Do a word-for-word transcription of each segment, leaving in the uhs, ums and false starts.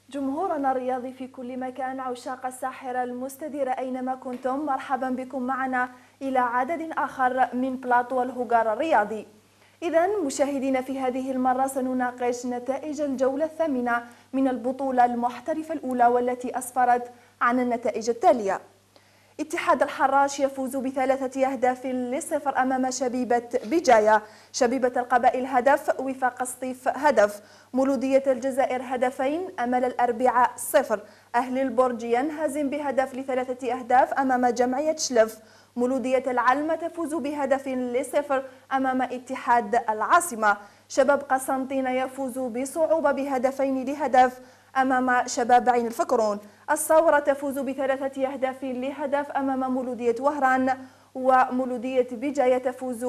جمهورنا الرياضي في كل مكان، عشاق الساحرة المستديرة أينما كنتم، مرحبا بكم معنا إلى عدد آخر من بلاطو الهوغار الرياضي. إذا مشاهدينا، في هذه المرة سنناقش نتائج الجولة الثامنة من البطولة المحترفة الأولى، والتي أسفرت عن النتائج التالية: اتحاد الحراش يفوز بثلاثة أهداف لصفر أمام شبيبة بجاية، شبيبة القبائل هدف، وفاق الصيف هدف، مولودية الجزائر هدفين، أمل الأربعاء صفر، أهل البرج ينهزم بهدف لثلاثة أهداف أمام جمعية شلف، مولودية العلمة تفوز بهدف لصفر أمام اتحاد العاصمة، شباب قسنطينة يفوز بصعوبة بهدفين لهدف أمام شباب عين الفكرون، الثورة تفوز بثلاثة أهداف لهدف أمام مولودية وهران، ومولودية بجاية تفوز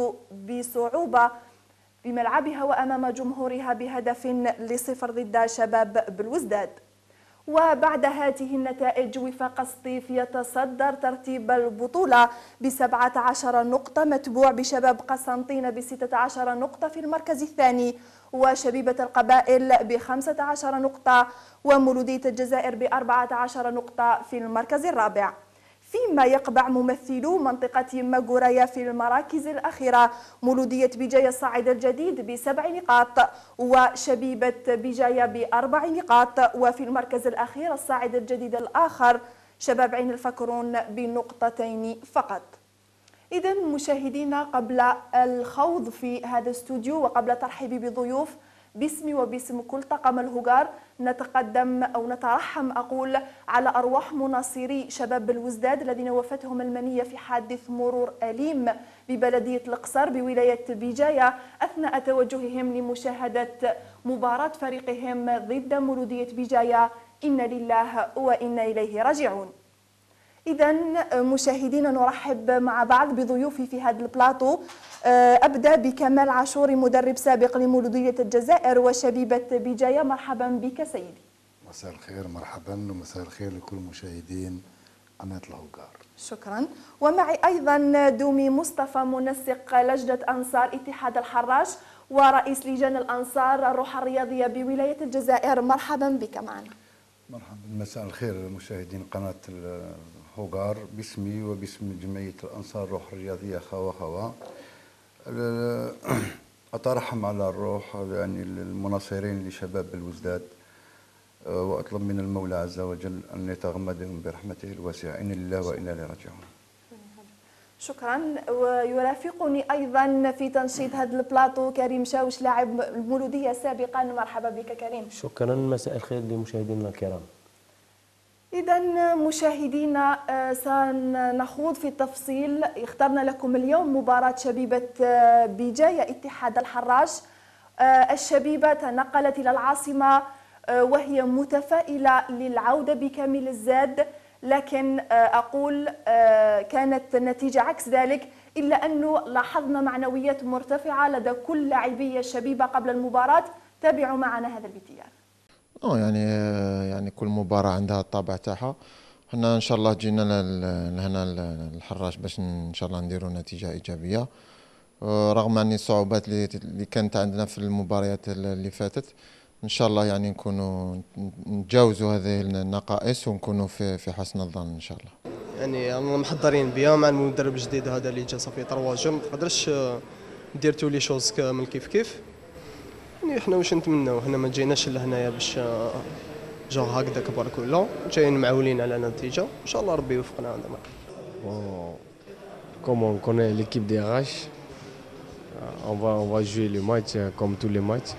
بصعوبة بملعبها وأمام جمهورها بهدف لصفر ضد شباب بالوزداد. وبعد هذه النتائج، وفاق الصيف يتصدر ترتيب البطولة بسبعة عشر نقطة، متبوع بشباب قسنطينة بستة عشر نقطة في المركز الثاني، وشبيبة القبائل بخمسة عشر نقطة، ومولودية الجزائر بأربعة عشر نقطة في المركز الرابع. فيما يقبع ممثلو منطقة ماغورايا في المراكز الأخيرة، مولودية بجاية الصاعد الجديد بسبع نقاط، وشبيبة بجاية بأربع نقاط، وفي المركز الأخير الصاعد الجديد الآخر شباب عين الفكرون بنقطتين فقط. إذا مشاهدينا، قبل الخوض في هذا الاستوديو وقبل ترحيبي بضيوف باسمي وباسم كل طاقم الهوغار، نتقدم أو نترحم أقول على أرواح مناصري شباب بالوزداد الذين وفتهم المنية في حادث مرور أليم ببلدية القصر بولاية بجاية أثناء توجههم لمشاهدة مباراة فريقهم ضد مولودية بجاية. إنا لله وإنا إليه راجعون. إذا مشاهدينا، نرحب مع بعض بضيوفي في هذا البلاطو. أبدأ بكمال عاشوري، مدرب سابق لمولودية الجزائر وشبيبة بجاية. مرحبا بك سيدي. مساء الخير، مرحبا، ومساء الخير لكل مشاهدين قناة الهوغار. شكرا. ومعي أيضا دومي مصطفى، منسق لجنة أنصار اتحاد الحراش ورئيس لجان الأنصار الروح الرياضية بولاية الجزائر. مرحبا بك معنا. مرحبا، مساء الخير مشاهدين قناة الهوغار، باسمي وباسم جمعية الأنصار الروح الرياضية خوا خوا. أترحم على الروح يعني المناصرين لشباب الوزداد، وأطلب من المولى عز وجل أن يتغمدهم برحمته الواسعة. إنا لله وإنا إليه راجعون. شكرا. ويرافقني أيضا في تنشيط هذا البلاطو كريم شاوش، لاعب المولودية سابقا. مرحبا بك كريم. شكرا، مساء الخير لمشاهدينا الكرام. إذا مشاهدينا، سنخوض في التفصيل. اخترنا لكم اليوم مباراة شبيبة بجاية اتحاد الحراش. الشبيبة تنقلت إلى العاصمة وهي متفائلة للعودة بكامل الزاد، لكن أقول كانت النتيجة عكس ذلك، إلا أنه لاحظنا معنويات مرتفعة لدى كل لاعبي الشبيبة قبل المباراة. تابعوا معنا هذا الفيديو. اه يعني يعني كل مباراة عندها الطابع تاعها. حنا ان شاء الله جينا لهنا الحراش باش ان شاء الله نديروا نتيجة ايجابية، رغم يعني الصعوبات اللي كانت عندنا في المباريات اللي فاتت. ان شاء الله يعني نكونوا نتجاوزوا هذه النقائص ونكونوا في في حسن الظن ان شاء الله. يعني محضرين بها مع المدرب الجديد هذا اللي جا صافي ثلاثة جو، ما تقدرش دير تو لي شوز كامل كيف كيف. يعني حنا واش نتمناو، حنا ما جيناش لهنايا باش جو هكذا كبر كله، جايين معولين على نتيجه. ان شاء الله ربي يوفقنا هذا ما. Bon, comme on connaît l'équipe des R H, on va on va jouer le match comme tous les matchs.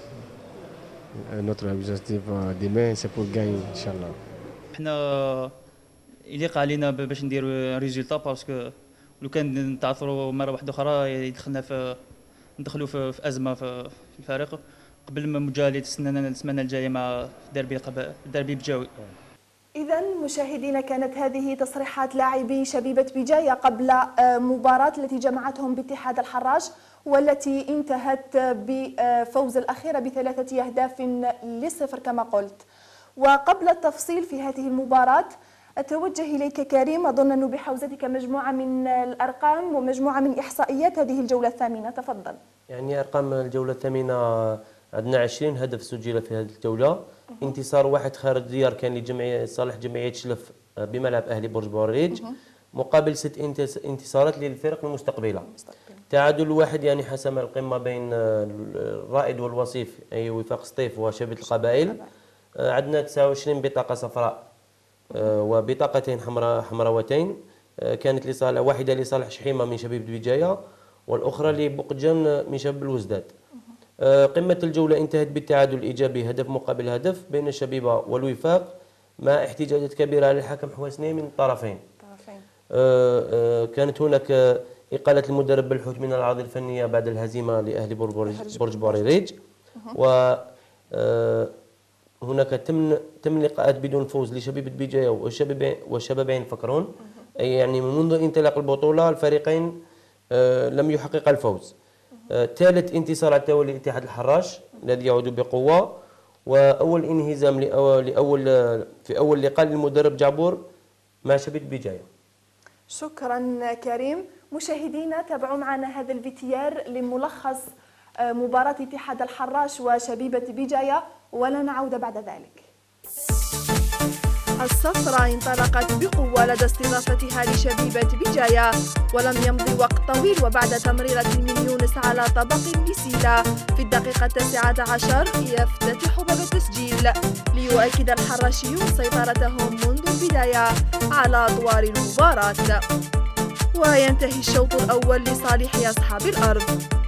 Notre objectif demain c'est pour gagner ان شاء الله. حنا يليق علينا باش نديروا ريزولتا، باسكو لو كان نتعثروا مره واحده اخرى يدخلنا في ندخلوا في, في ازمه في الفريق قبل ما مجاليه السنه السمانه الجايه مع ديربي القبائل ديربي بجاوي. إذا مشاهدينا، كانت هذه تصريحات لاعبي شبيبة بجاية قبل مباراة التي جمعتهم باتحاد الحراش، والتي انتهت بفوز الأخيرة بثلاثة أهداف لصفر كما قلت. وقبل التفصيل في هذه المباراة، أتوجه إليك كريم. أظن أنه بحوزتك مجموعة من الأرقام ومجموعة من إحصائيات هذه الجولة الثامنة. تفضل. يعني أرقام الجولة الثامنة، عندنا عشرين هدف سجل في هذه الجولة، انتصار واحد خارج ديار كان لجمعيه صالح جمعيه شلف بملعب اهلي برج بوريج، مقابل ست انتصارات للفرق المستقبله. تعادل واحد يعني حسم القمه بين الرائد والوصيف اي وفاق سطيف وشبيبه القبائل. عندنا تسعة وعشرين بطاقه صفراء وبطاقتين حمراء حمراوتين، كانت لصالح واحده لصالح شحيمه من شبيبه بجايه والاخرى لبقجان من شباب الوزداد. قمه الجوله انتهت بالتعادل الايجابي هدف مقابل هدف بين الشبيبه والوفاق مع احتجاجات كبيره على الحكم حواسني من الطرفين. كانت هناك إقالة المدرب بالحوت من الأعراض الفنية بعد الهزيمة لأهل برج بوريريج، و هناك ثمان ثمان لقاءات بدون فوز لشبيبة بجاية والشباب والشبابين فكرون، أي يعني منذ انطلاق البطولة الفريقين لم يحقق الفوز. ثالث انتصار على التوالي لاتحاد الحراش الذي يعود بقوة، وأول انهزام لأول في أول لقاء للمدرب جعبور مع شبيبة بجاية. شكرا كريم. مشاهدينا تابعوا معنا هذا الفيتيار لملخص مباراة اتحاد الحراش وشبيبة بجاية ولا نعود بعد ذلك. الصفراء انطلقت بقوة لدى استضافتها لشبيبة بجاية، ولم يمضي وقت طويل وبعد تمريرة من يونس على طبق لسيلا في الدقيقة التاسعة عشر يفتتح باب التسجيل ليؤكد الحراشيون سيطرتهم منذ البداية على أدوار المباراة، وينتهي الشوط الأول لصالح أصحاب الأرض.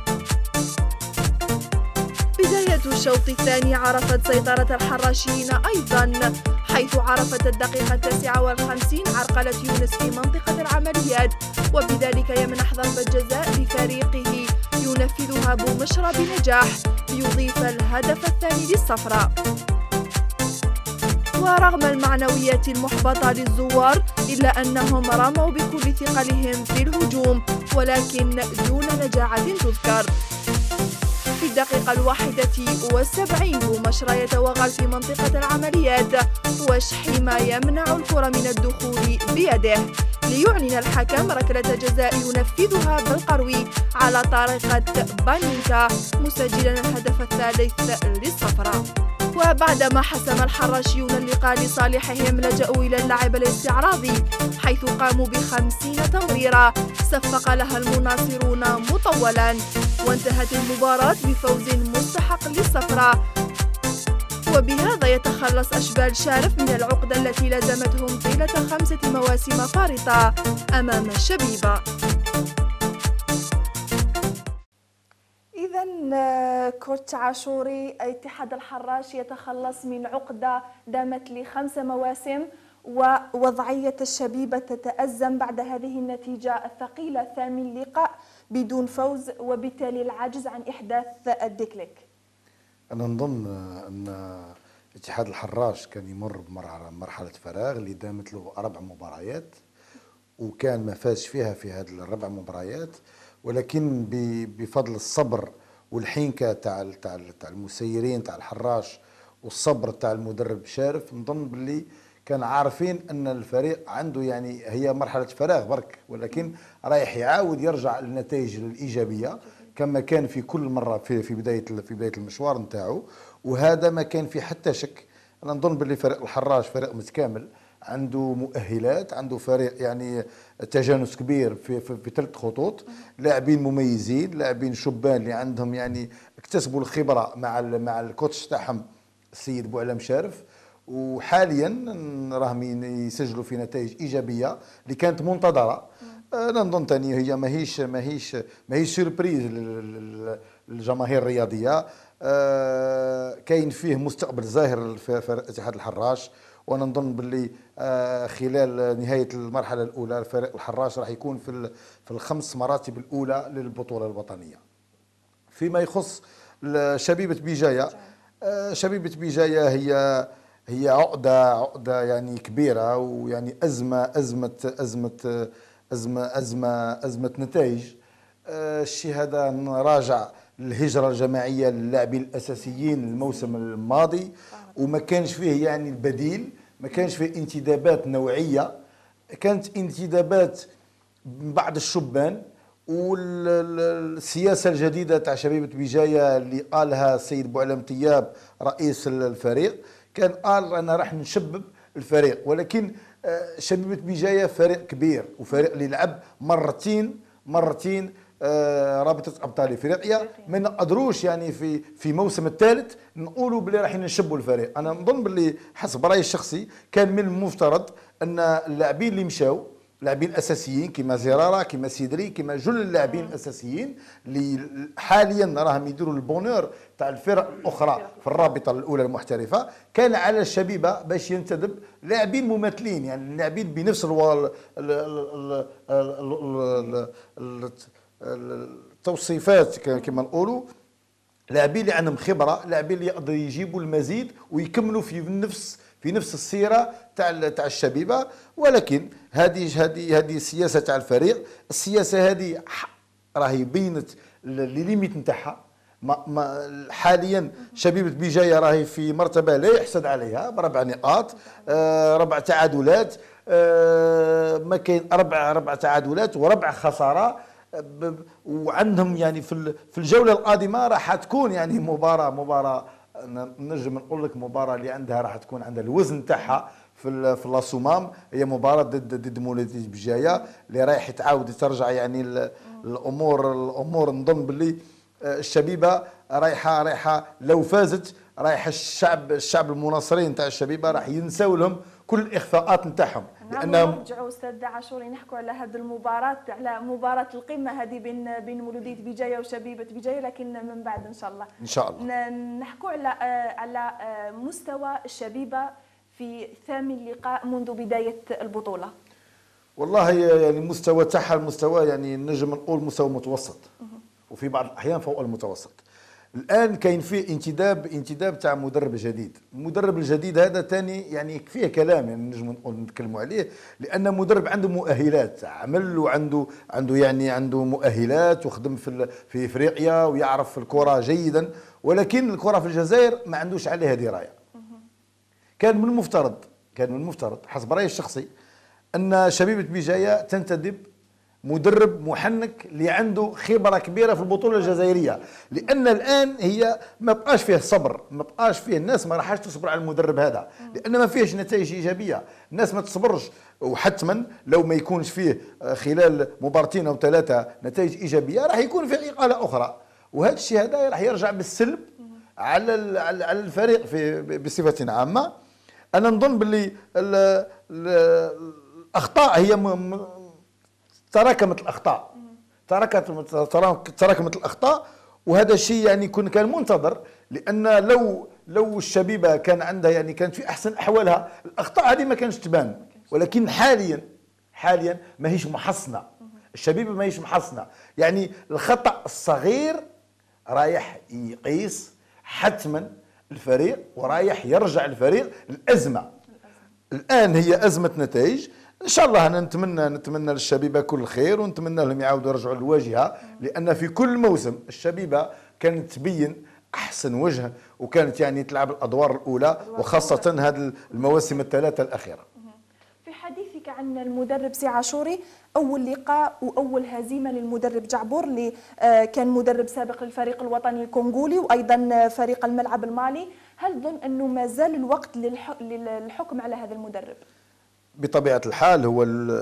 بداية الشوط الثاني عرفت سيطرة الحراشيين أيضا، حيث عرفت الدقيقة التاسعة والخمسين عرقلة يونس في منطقة العمليات، وبذلك يمنح ضربة جزاء لفريقه ينفذها بومشرة بنجاح ليضيف الهدف الثاني للصفراء. ورغم المعنويات المحبطة للزوار إلا أنهم رموا بكل ثقلهم في الهجوم ولكن دون نجاعة تذكر. في الدقيقة الواحدة والسبعين بومشرة يتوغل في منطقة العمليات وشحيمة يمنع الكرة من الدخول بيده ليعلن الحكم ركلة جزاء ينفذها بالقروي على طريقة بانينكا مسجلا الهدف الثالث للصفراء. وبعدما حسم الحراشيون اللقاء لصالحهم لجأوا إلى اللعب الاستعراضي، حيث قاموا بخمسين تمريرة صفق لها المناصرون مطولا، وانتهت المباراة بفوز مستحق للصفراء، وبهذا يتخلص أشبال شارف من العقدة التي لازمتهم طيلة خمسة مواسم فارطة أمام الشبيبة. إذا كوتش عاشوري، اتحاد الحراش يتخلص من عقدة دامت لخمس مواسم، ووضعية الشبيبة تتأزم بعد هذه النتيجة الثقيلة، ثامن لقاء بدون فوز، وبالتالي العجز عن إحداث الديكليك. أنا نظن أن اتحاد الحراش كان يمر بمرحلة فراغ اللي دامت له أربع مباريات، وكان ما فاز فيها في هذه الأربع مباريات، ولكن بفضل الصبر والحنكة تاع تاع تاع المسيرين تاع الحراش والصبر تاع المدرب شارف، نظن باللي كان عارفين ان الفريق عنده يعني هي مرحله فراغ برك، ولكن رايح يعاود يرجع للنتائج الايجابيه كما كان في كل مره في في بدايه في بدايه المشوار نتاعو، وهذا ما كان في حتى شك. انا نظن باللي فريق الحراش فريق متكامل، عنده مؤهلات، عنده فريق يعني تجانس كبير في في, في ثلاث خطوط، لاعبين مميزين، لاعبين شبان اللي عندهم يعني اكتسبوا الخبره مع مع الكوتش تاعهم السيد بوعلام شارف، وحاليا راهم يسجلوا في نتائج ايجابيه اللي كانت منتظره. انا نظن ثاني هي ماهيش ماهيش ماهيش سيربريز للجماهير الرياضيه، كاين فيه مستقبل زاهر في اتحاد الحراش، وانا نظن باللي خلال نهايه المرحله الاولى فريق الحراش راح يكون في في الخمس مراتب الاولى للبطوله الوطنيه. فيما يخص شبيبه بجايه، شبيبه بجايه هي هي عقده عقده يعني كبيره، ويعني ازمه ازمه ازمه ازمه ازمه ازمه نتائج. الشيء هذا راجع للهجره الجماعيه للاعبين الاساسيين الموسم الماضي، وما كانش فيه يعني البديل، ما كانش فيه انتدابات نوعيه، كانت انتدابات من بعض الشبان. والسياسه الجديده تاع شبيبه بجايه اللي قالها السيد بوعلام طياب رئيس الفريق كان قال انا راح نشبب الفريق، ولكن شبيبه بجايه فريق كبير وفريق اللي لعب مرتين مرتين آه رابطه ابطال افريقيا، ما نقدروش يعني في في موسم الثالث نقولوا بلي رايحين نشبوا الفريق. انا نظن باللي حسب رايي الشخصي كان من المفترض ان اللاعبين اللي مشاو لاعبين اساسيين كما زراره كما سيدري كما جل اللاعبين الاساسيين اللي حاليا راهم يديروا البونور تاع الفرق الاخرى في الرابطه الاولى المحترفه، كان على الشبيبه باش ينتدب لاعبين مماثلين، يعني لاعبين بنفس الو... التوصيفات كما نقولوا، لاعبين اللي عندهم خبره، لاعبين اللي يقدروا يجيبوا المزيد ويكملوا في نفس في نفس السيره تاع تاع الشبيبه. ولكن هذه هذه هذه السياسه تاع الفريق، السياسه هذه راهي بينت لي ليميت نتاعها. ما ما حاليا شبيبه بجايه راهي في مرتبه لا يحسد عليها بربع نقاط، آه ربع تعادلات، آه ما كاين اربع ربع تعادلات وربع خساره، وعندهم يعني في في الجوله القادمه راح تكون يعني مباراه مباراه نجم نقول لك مباراه اللي عندها راح تكون عندها الوزن تاعها في في لاسومام، هي مباراه ضد ضد مولوديه بجايه اللي رايح تعاود ترجع يعني الامور الامور نظن باللي الشبيبه رايحه رايحه لو فازت رايحه الشعب الشعب المناصرين تاع الشبيبه راح ينساو لهم كل الاخفاءات نتاعهم، لانهم نرجعوا استاذ عاشوري نحكوا على هذه المباراه، على مباراه القمه هذه بين بين مولوديه بجايه وشبيبه بجايه، لكن من بعد ان شاء الله ان شاء الله نحكوا على على مستوى الشبيبه في ثامن لقاء منذ بدايه البطوله. والله يعني المستوى تاعها المستوى يعني نجم نقول مستوى متوسط وفي بعض الاحيان فوق المتوسط. الان كاين فيه انتداب انتداب تاع مدرب جديد، المدرب الجديد هذا ثاني يعني فيه كلام يعني نجم نقول نتكلموا عليه، لان مدرب عنده مؤهلات، عمل وعنده عنده يعني عنده مؤهلات وخدم في في افريقيا ويعرف الكره جيدا، ولكن الكره في الجزائر ما عندوش عليها درايه. كان من المفترض كان من المفترض حسب رايي الشخصي ان شبيبه بجايه تنتدب مدرب محنك اللي عنده خبره كبيره في البطوله الجزائريه، لان الان هي ما بقاش فيه صبر، ما بقاش فيه الناس ما راحش تصبر على المدرب هذا، لان ما فيهش نتائج ايجابيه، الناس ما تصبرش، وحتما لو ما يكونش فيه خلال مباراتين او ثلاثه نتائج ايجابيه راح يكون فيه اقاله اخرى، وهذا الشيء هذا راح يرجع بالسلب على على الفريق في بصفه عامه. انا نظن باللي الاخطاء هي تراكمت الاخطاء تراكمت تراكمت الاخطاء وهذا الشيء يعني كن كان منتظر، لان لو لو الشبيبه كان عندها يعني كانت في احسن احوالها الاخطاء هذه ما كانش تبان، ولكن حاليا حاليا ما هيش محصنه، الشبيبه ما هيش محصنه، يعني الخطا الصغير رايح يقيس حتما الفريق ورايح يرجع الفريق للازمه. الان هي ازمه نتائج، ان شاء الله انا نتمنى نتمنى للشبيبه كل خير ونتمنى لهم يعاودوا يرجعوا للواجهه، لان في كل موسم الشبيبه كانت تبين احسن وجه وكانت يعني تلعب الادوار الاولى، وخاصه هذه المواسم الثلاثه الاخيره. في حديثك عن المدرب سي عاشوري، اول لقاء واول هزيمه للمدرب جعبور اللي كان مدرب سابق للفريق الوطني الكونغولي وايضا فريق الملعب المالي، هل تظن انه ما زال الوقت للحكم على هذا المدرب؟ بطبيعه الحال هو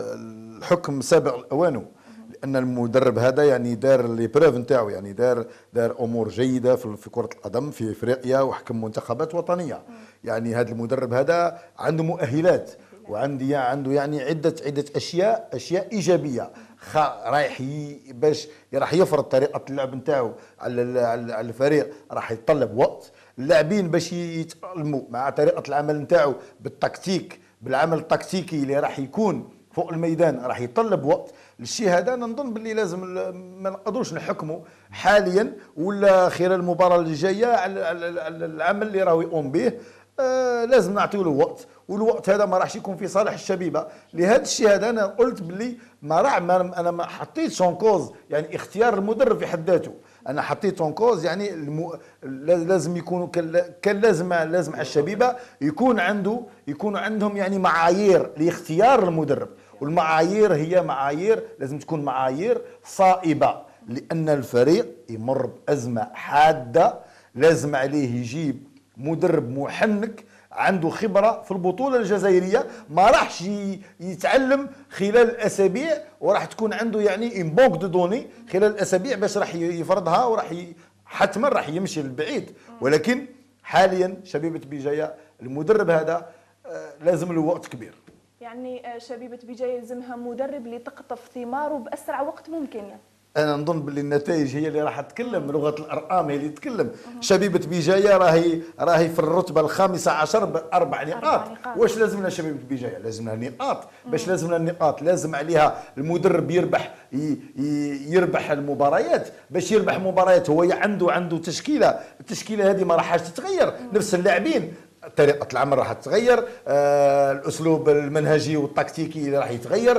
الحكم سابق اوانه، لان المدرب هذا يعني دار لي بروف نتاعو، يعني دار دار امور جيده في كره القدم في افريقيا وحكم منتخبات وطنيه، يعني هذا المدرب هذا عنده مؤهلات وعندي عنده يعني عده عده اشياء اشياء ايجابيه، رايح باش راح يفرض طريقه اللعب نتاعو على على الفريق، راح يتطلب وقت، اللاعبين باش يتأقلموا مع طريقه العمل نتاعو بالتكتيك بالعمل التكتيكي اللي راح يكون فوق الميدان راح يتطلب وقت. الشيء هذا انا نظن باللي لازم ما نقدروش نحكموا حاليا ولا خلال المباراه اللي جايه على العمل اللي راهو يقوم به، آه لازم نعطيو له وقت، والوقت هذا ما راحش يكون في صالح الشبيبه. لهذا الشيء هذا انا قلت باللي ما راح ما انا ما حطيتش اون كوز يعني اختيار المدرب في حد ذاته، انا حطيت اون كوز يعني المو... لازم يكونوا كان لازم لازم على الشبيبه يكون عنده يكون عندهم يعني معايير لاختيار المدرب، والمعايير هي معايير لازم تكون معايير صائبه، لان الفريق يمر بازمه حاده، لازم عليه يجيب مدرب محنك عنده خبره في البطوله الجزائريه، ما راحش يتعلم خلال الاسابيع، وراح تكون عنده يعني ان بونك دو دوني خلال الاسابيع باش راح يفرضها، وراح حتما راح يمشي للبعيد. ولكن حاليا شبيبه بجايه المدرب هذا لازم له وقت كبير. يعني شبيبه بجايه يلزمها مدرب اللي تقطف ثماره باسرع وقت ممكن. يعني انا نظن باللي النتائج هي اللي راح تتكلم، لغه الارقام هي اللي تتكلم. شبيبه بجايه راهي راهي في الرتبه الخامسه عشر باربع نقاط. واش لازم لها شبيبه بجايه؟ لازم لها نقاط. باش لازم لها النقاط لازم عليها المدرب يربح يربح المباريات. باش يربح مباريات هو عنده عنده تشكيله، التشكيله هذه ما راحش تتغير، نفس اللاعبين، طريقة العمل راح تتغير، آه الأسلوب المنهجي والتكتيكي راح يتغير،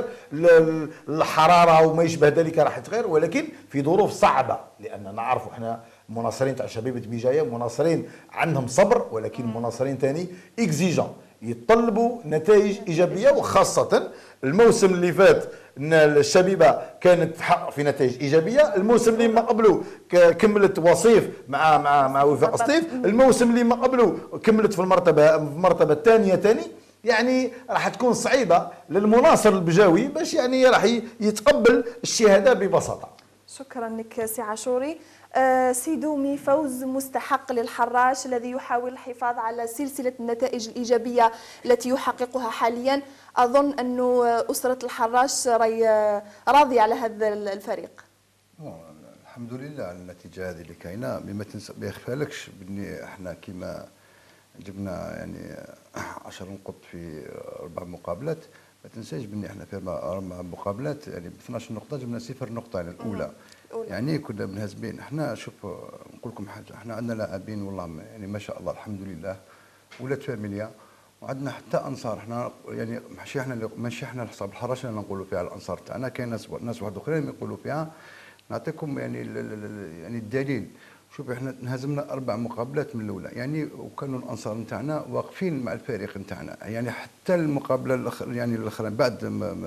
الحرارة وما يشبه ذلك راح يتغير، ولكن في ظروف صعبة، لأن نعرفوا احنا مناصرين تاع شبيبة بجاية مناصرين عندهم صبر، ولكن مناصرين ثاني اكزيجون، يطلبوا نتائج إيجابية. وخاصة الموسم اللي فات ان الشبيبه كانت تحقق في نتائج ايجابيه، الموسم اللي ما قبله كملت وصيف مع مع مع وفاق سطيف، الموسم اللي ما قبله كملت في المرتبه في المرتبه الثانيه ثاني. يعني راح تكون صعيبه للمناصر البجاوي باش يعني راح يتقبل الشهاده ببساطه. شكرا لك سي عاشوري. آه سيدومي، فوز مستحق للحراش الذي يحاول الحفاظ على سلسلة النتائج الإيجابية التي يحققها حاليا. أظن أن أسرة الحراش راهي راضية على هذا الفريق. الحمد لله على النتيجة هذه اللي كاينة. ما ما يخفالكش بني احنا كيما جبنا يعني عشر نقط في أربع مقابلات، ما تنساش بني احنا في أربع مقابلات يعني ب اثناش نقطة جبنا صفر نقطة يعني الأولى. يعني كنا منهزمين. احنا شوف نقول لكم حاجه، احنا عندنا لاعبين والله يعني ما شاء الله الحمد لله، ولاد فاميليا، وعندنا حتى انصار. احنا يعني ماشي احنا ماشي احنا حساب الحراش اللي نقولوا فيها الانصار تاعنا، كاين ناس ناس واحد اخرين يقولوا فيها. نعطيكم يعني يعني الدليل. شوف احنا انهزمنا اربع مقابلات من الاولى يعني، وكانوا الانصار نتاعنا واقفين مع الفريق نتاعنا يعني. حتى المقابله الاخر يعني الاخرى بعد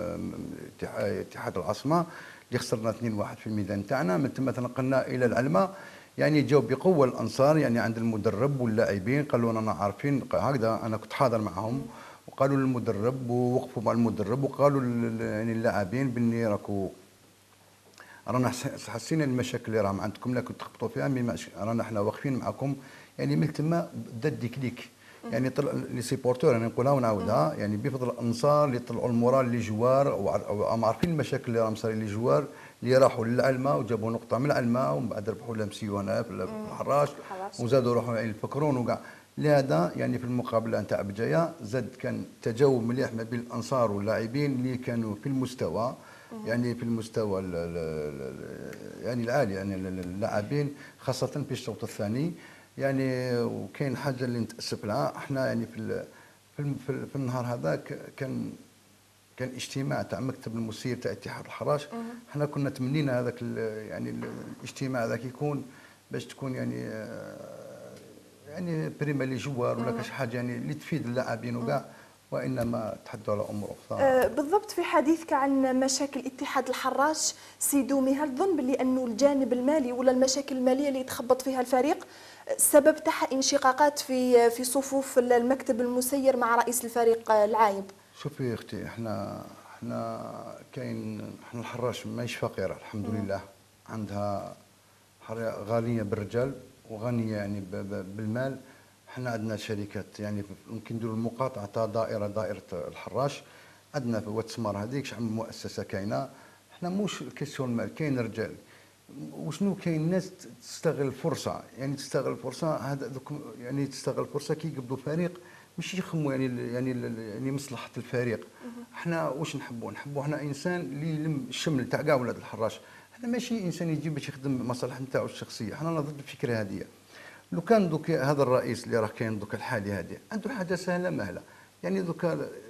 اتحاد العاصمه اللي خسرنا اثنين واحد في الميدان تاعنا، من ثم تنقلنا الى العلمه يعني جاوا بقوه الانصار يعني عند المدرب واللاعبين، قالوا انا عارفين هكذا. انا كنت حاضر معهم وقالوا للمدرب ووقفوا مع المدرب وقالوا يعني اللاعبين بني راكو رانا حسينا المشاكل اللي راهم عندكم لكم تخبطوا فيها، مي رانا احنا واقفين معكم يعني. من ثم بدا الديكليك يعني طلع لي سيبورتور انا نقولها ونعاودها يعني بفضل الانصار اللي طلعوا المورال لي جوار، وهم عارفين المشاكل اللي راهم صايرين لي جوار اللي راحوا للعلمه وجابوا نقطه من العلمه ومن بعد ربحوا لمسيونا في الحراش وزادوا روحهم يعني الفكرون وكاع. لهذا يعني في المقابله نتاع بجايه زاد كان تجاوب مليح ما بين الانصار واللاعبين اللي كانوا في المستوى يعني في المستوى ال ال يعني العالي يعني اللاعبين خاصه في الشوط الثاني يعني. وكاين حاجه اللي نتاسف لها احنا يعني في في, في, في النهار هذا كان كان اجتماع تاع مكتب المسير تاع اتحاد الحراش. احنا كنا تمنينا هذاك يعني الاجتماع هذاك يكون باش تكون يعني يعني بريما لي جوار ولا كاش حاجه يعني اللي تفيد اللاعبين وكاع، وانما تحدثوا على امور اخرى. أه بالضبط. في حديثك عن مشاكل اتحاد الحراش سيدومي، هل تظن باللي انه الجانب المالي ولا المشاكل الماليه اللي يتخبط فيها الفريق سبب تاعها انشقاقات في في صفوف المكتب المسير مع رئيس الفريق العايب؟ شوفي يا اختي، احنا احنا كاين احنا الحراش ماهيش فقيره الحمد مم. لله، عندها غنيه بالرجال وغنيه يعني بالمال. احنا عندنا شركات يعني ممكن نديروا المقاطعه تاع دائره دائره الحراش عندنا في واتسمار هذيك شحال من مؤسسه كاينه. احنا موش كيسيون مال، كاين رجال وشنو كاين ناس تستغل الفرصه يعني تستغل الفرصه هذا يعني تستغل الفرصه كي يقبضوا فريق مش يخموا يعني يعني يعني مصلحه الفريق. احنا واش نحبوا نحبوا احنا انسان اللي يلم الشمل تاع كاع ولاد الحراش. احنا ماشي انسان يجي باش يخدم مصالح نتاعو الشخصيه. احنا ضد الفكره هذه. لو كان دوك هذا الرئيس اللي راه كاين دوك الحالي هذه عنده حاجه سهله مهله يعني دوك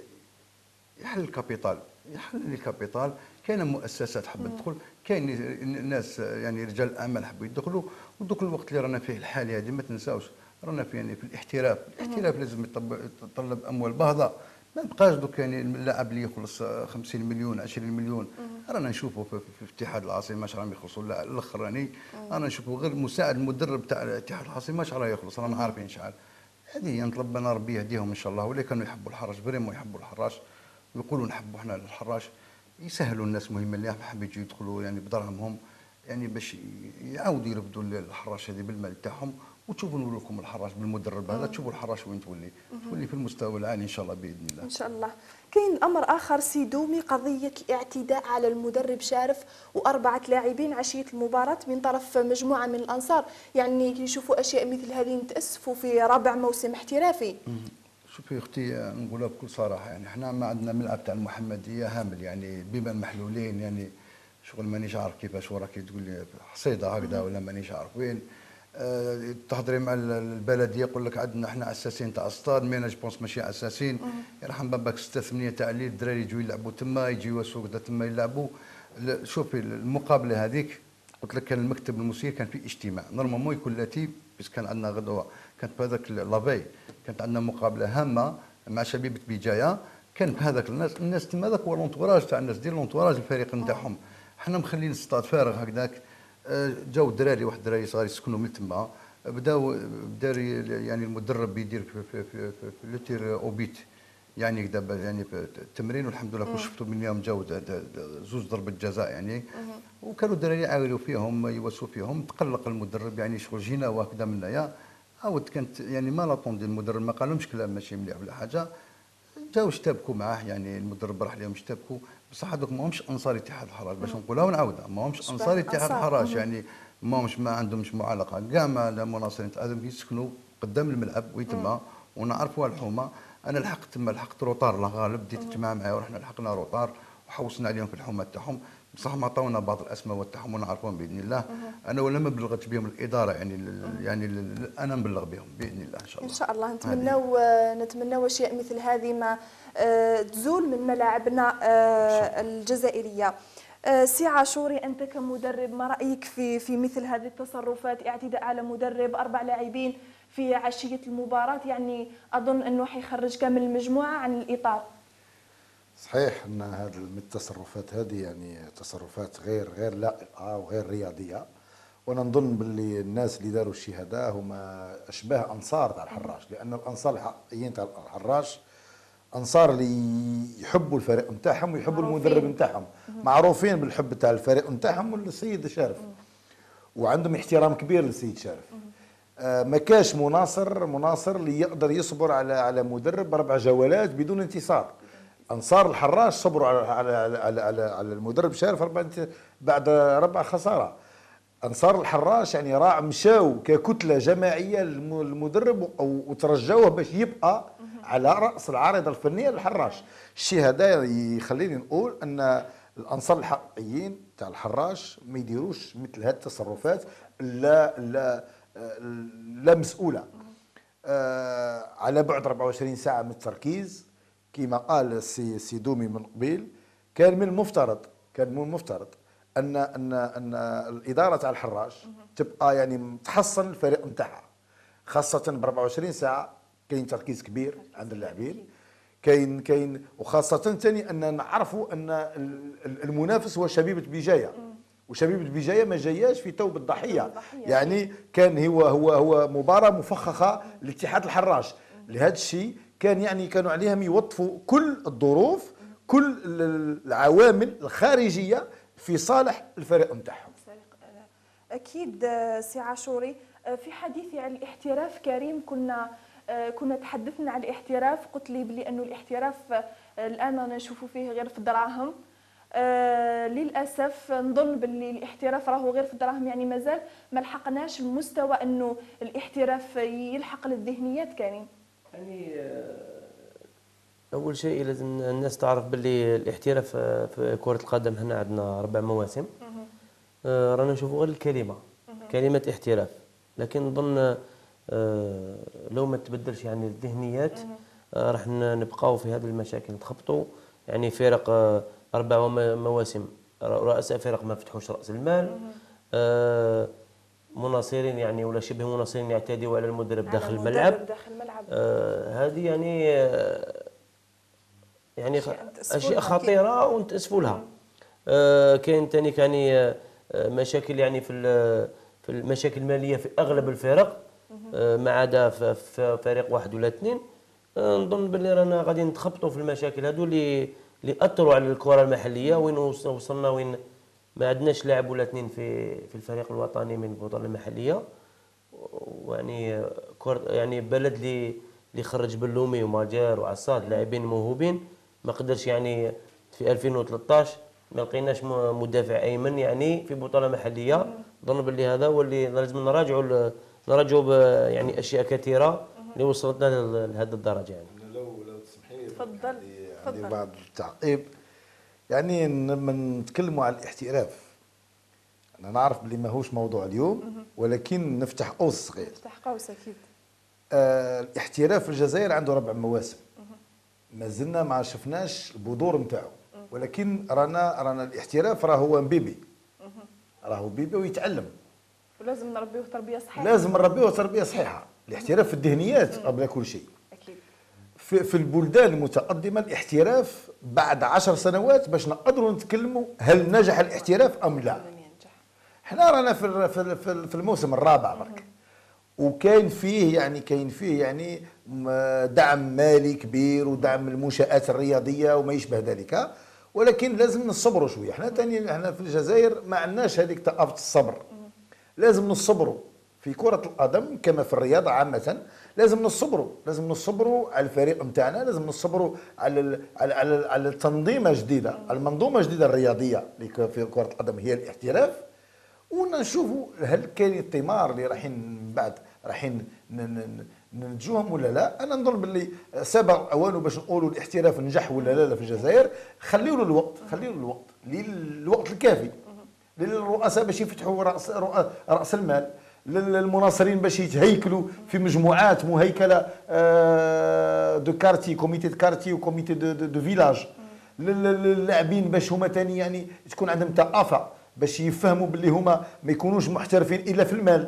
يحل الكابيتال يحل الكابيتال. كاين مؤسسات حبت تدخل، كاين ناس يعني رجال اعمال حبوا يدخلوا. ودوك الوقت اللي رانا فيه الحالي هذه ما تنساوش رانا فيه يعني في الاحتراف. الاحتراف لازم يتطلب اموال باهظه. ما بقاش دوك يعني اللاعب اللي يخلص خمسين مليون عشرين مليون. رانا نشوفوا في, في اتحاد العاصمه اش راهم يخلصوا الاخراني. رانا نشوفوا غير مساعد المدرب تاع اتحاد العاصمه اش راه يخلص رانا عارفين شحال. هذه نطلب من ربي يهديهم ان شاء الله، واللي كانوا يحبوا الحراش بريمو يحبوا الحراش ويقولوا نحبوا احنا الحراش، يسهلوا الناس مهمه اللي حابين يجوا يدخلوا يعني بدرهمهم، يعني باش يعاودوا يرفدوا الحراش هذه بالمال تاعهم، وتشوفوا نقول لكم الحراش بالمدرب هذا، تشوفوا الحراش وين تولي، تولي في المستوى العالي ان شاء الله باذن الله. ان شاء الله. كاين امر اخر سي دومي، قضيه الاعتداء على المدرب شارف واربعه لاعبين عشيه المباراه من طرف مجموعه من الانصار، يعني يشوفوا اشياء مثل هذه نتاسفوا في رابع موسم احترافي. شوفي اختي نقولها بكل صراحه، يعني احنا ما عندنا ملعب تاع المحمديه هامل، يعني بما محلولين، يعني شغل مانيش عارف كيفاش وراكي تقول لي حصيده هكذا ولا مانيش عارف وين. أه تهضري مع البلديه يقول لك عندنا احنا اساسين تاع استاد، مي انا جو بونس ماشي اساسين، يرحم باباك سته ثمانيه تاع الليل الدراري يجوا يلعبوا تما، يجيو سوق تما يلعبوا. شوفي المقابله هذيك قلت لك كان المكتب المسير كان في اجتماع نورمالمون يكون لاتي، بس كان عندنا غدوه كانت بهذاك لافي كانت عندنا مقابله هامه مع شبيبه بجايه، كان بهذاك الناس الناس تما، هذاك هو لونتوراج تاع الناس ديال لونتوراج الفريق نتاعهم، حنا مخلين الستاد فارغ هكذاك. جاو الدراري واحد الدراري صغار يسكنوا من تما، بداو بدا يعني المدرب يدير في في في, في, في لوتير اوبيت، يعني دابا يعني في التمرين، والحمد لله كل شفتوا من يوم جاو زوج ضربة جزاء يعني، وكانوا الدراري يعاونوا فيهم يوسوا فيهم، تقلق المدرب يعني شغل جينا وهكذا من هنايا، عاود كانت يعني ما لاطوندي المدرب ما قالهمش كلام ماشي مليح ولا حاجه، جاو اشتبكوا معاه، يعني المدرب راح لهم اشتبكوا، بصح هذوك ماهمش انصار اتحاد الحراش باش نقولها ونعاودها، ماهمش انصار اتحاد الحراش، يعني ماهمش ما عندهمش معلقه كاع مع المناصرين هذوك يسكنوا قدام الملعب ويتما، ونعرفوا الحومه. انا لحقت تما لحقت روطار لا غالب، بديت تجمع معايا ورحنا لحقنا روطار وحوصنا عليهم في الحومه تاعهم، بصح ما عطاونا بعض الاسماء تاعهم ونعرفهم باذن الله. أنا ولا ما بلغتش بهم الإدارة، يعني يعني أنا نبلغ بهم بإذن الله إن شاء الله. إن شاء الله نتمناو نتمناو أشياء مثل هذه ما تزول من ملاعبنا الجزائرية. سي عاشوري، أنت كمدرب ما رأيك في في مثل هذه التصرفات، اعتداء على مدرب، أربع لاعبين في عشية المباراة، يعني أظن أنه حيخرج كامل المجموعة عن الإطار. صحيح ان هذه التصرفات هذه يعني تصرفات غير غير لائقه وغير رياضيه، وانا نظن باللي الناس اللي داروا الشيء هذا هما اشباه انصار تاع الحراش، لان الانصار الحقيقيين تاع الحراش انصار اللي يحبوا الفريق نتاعهم ويحبوا المدرب نتاعهم، معروفين بالحب تاع الفريق نتاعهم والسيد شارف، وعندهم احترام كبير للسيد شارف. آه ما كاش مناصر مناصر اللي يقدر يصبر على على مدرب بربع جولات بدون انتصار. انصار الحراش صبروا على على على على, على المدرب شارف ربع بعد ربع خساره. انصار الحراش يعني راع مشاو ككتله جماعيه للمدرب وترجوه باش يبقى على راس العارضه الفنيه للحراش. الشيء هذا يخليني نقول ان الانصار الحقيقيين تاع الحراش ما يديروش مثل هذه التصرفات لا لا لا مسؤوله. آه على بعد أربعة وعشرين ساعه من التركيز كما قال السي سي دومي من قبيل، كان من المفترض كان من المفترض ان ان ان الاداره تاع الحراش تبقى يعني تحصن الفريق نتاعها، خاصه ب أربعة وعشرين ساعه كاين تركيز كبير عند اللاعبين، كاين كاين وخاصه ثاني ان نعرفوا ان المنافس هو شبيبه بجايه، وشبيبه بجايه ما جاياش في توب الضحيه، يعني كان هو هو هو مباراه مفخخه لاتحاد الحراش، لهذا الشيء كان يعني كانوا عليهم يوظفوا كل الظروف كل العوامل الخارجيه في صالح الفريق نتاعهم. اكيد سي عاشوري، في حديثي عن الاحتراف كريم كنا كنا تحدثنا عن الاحتراف، قلت لي بلي انه الاحتراف الان نشوفوا فيه غير في الدراهم. آه للاسف نظن باللي الاحتراف راهو غير في الدراهم، يعني مازال ما لحقناش المستوى انه الاحتراف يلحق للذهنيات كريم. يعني اول شيء لازم الناس تعرف باللي الاحتراف في كرة القدم هنا عندنا اربع مواسم، آه رانا نشوفوا غير الكلمة كلمة احتراف، لكن نظن آه لو ما تبدلش يعني الذهنيات آه راح نبقاو في هذه المشاكل، نتخبطوا يعني فرق آه اربع مواسم رؤساء فرق ما فتحوش راس المال، آه مناصرين يعني ولا شبه مناصرين يعتدوا على المدرب على داخل الملعب، داخل الملعب. آه هذه يعني آه يعني اشياء خطيره ونتاسفوا لها. آه كاين ثاني يعني آه مشاكل يعني في في المشاكل الماليه في اغلب الفرق، آه، ما عدا في في فريق واحد ولا اثنين. آه، نظن باللي رانا غادي نتخبطوا في المشاكل هذو اللي اللي اثروا على الكره المحليه، وين وصلنا وين ما عندناش لاعب ولا اثنين في في الفريق الوطني من البطوله المحليه. ويعني كرة يعني بلد اللي اللي خرج بلومي وماجر وعصاد لاعبين موهوبين، ما قدرش يعني في ألفين وثلاثطاش ما لقيناش مدافع ايمن يعني في بطوله محليه. نظن باللي هذا هو اللي لازم نراجعوا نراجعوا يعني اشياء كثيره اللي وصلتنا لهذه الدرجه. يعني لو لو تسمحي لي تفضل تفضل بعض التعقيب. يعني لما نتكلموا على الاحتراف، انا نعرف بلي ماهوش موضوع اليوم، ولكن نفتح قوس صغير. نفتح قوس اكيد. آه الاحتراف في الجزائر عنده ربع مواسم، ما زلنا ما شفناش البذور نتاعو، ولكن رانا رانا الاحتراف راه هو بيبي، راهو بيبي ويتعلم، ولازم نربيوه تربيه صحيحه. لازم نربيوه تربيه صحيحه. الاحتراف في الذهنيات قبل كل شيء. اكيد. في, في البلدان المتقدمه الاحتراف بعد عشر سنوات باش نقدروا نتكلموا هل نجح الاحتراف ام لا. احنا رانا في في في الموسم الرابع برك، وكاين فيه يعني كاين فيه يعني دعم مالي كبير ودعم المنشآت الرياضيه وما يشبه ذلك، ولكن لازم نصبروا شويه. احنا ثاني احنا في الجزائر ما عندناش هذيك ثقافه الصبر. لازم نصبروا في كره القدم كما في الرياضه عامه، لازم نصبروا لازم نصبروا على الفريق نتاعنا، لازم نصبروا على على على, على التنظيمه جديده، على المنظومه جديده الرياضيه اللي في كره القدم هي الاحتراف. ونشوفوا هل كاين الثمار اللي رايحين من بعد رايحين ننتجوهم ولا لا. انا نظن باللي سبق اوانه باش نقولوا الاحتراف نجح ولا لا, لا في الجزائر. خليوا له الوقت، خليوا له الوقت الوقت الكافي للرؤساء باش يفتحوا راس راس المال، للمناصرين باش يتهيكلوا في مجموعات مهيكله دو كارتي، كوميتي دو كارتي وكوميتي دو, دو, دو فيلاج، للاعبين باش هما ثاني يعني تكون عندهم ثقافه باش يفهموا باللي هما ما يكونوش محترفين الا في المال.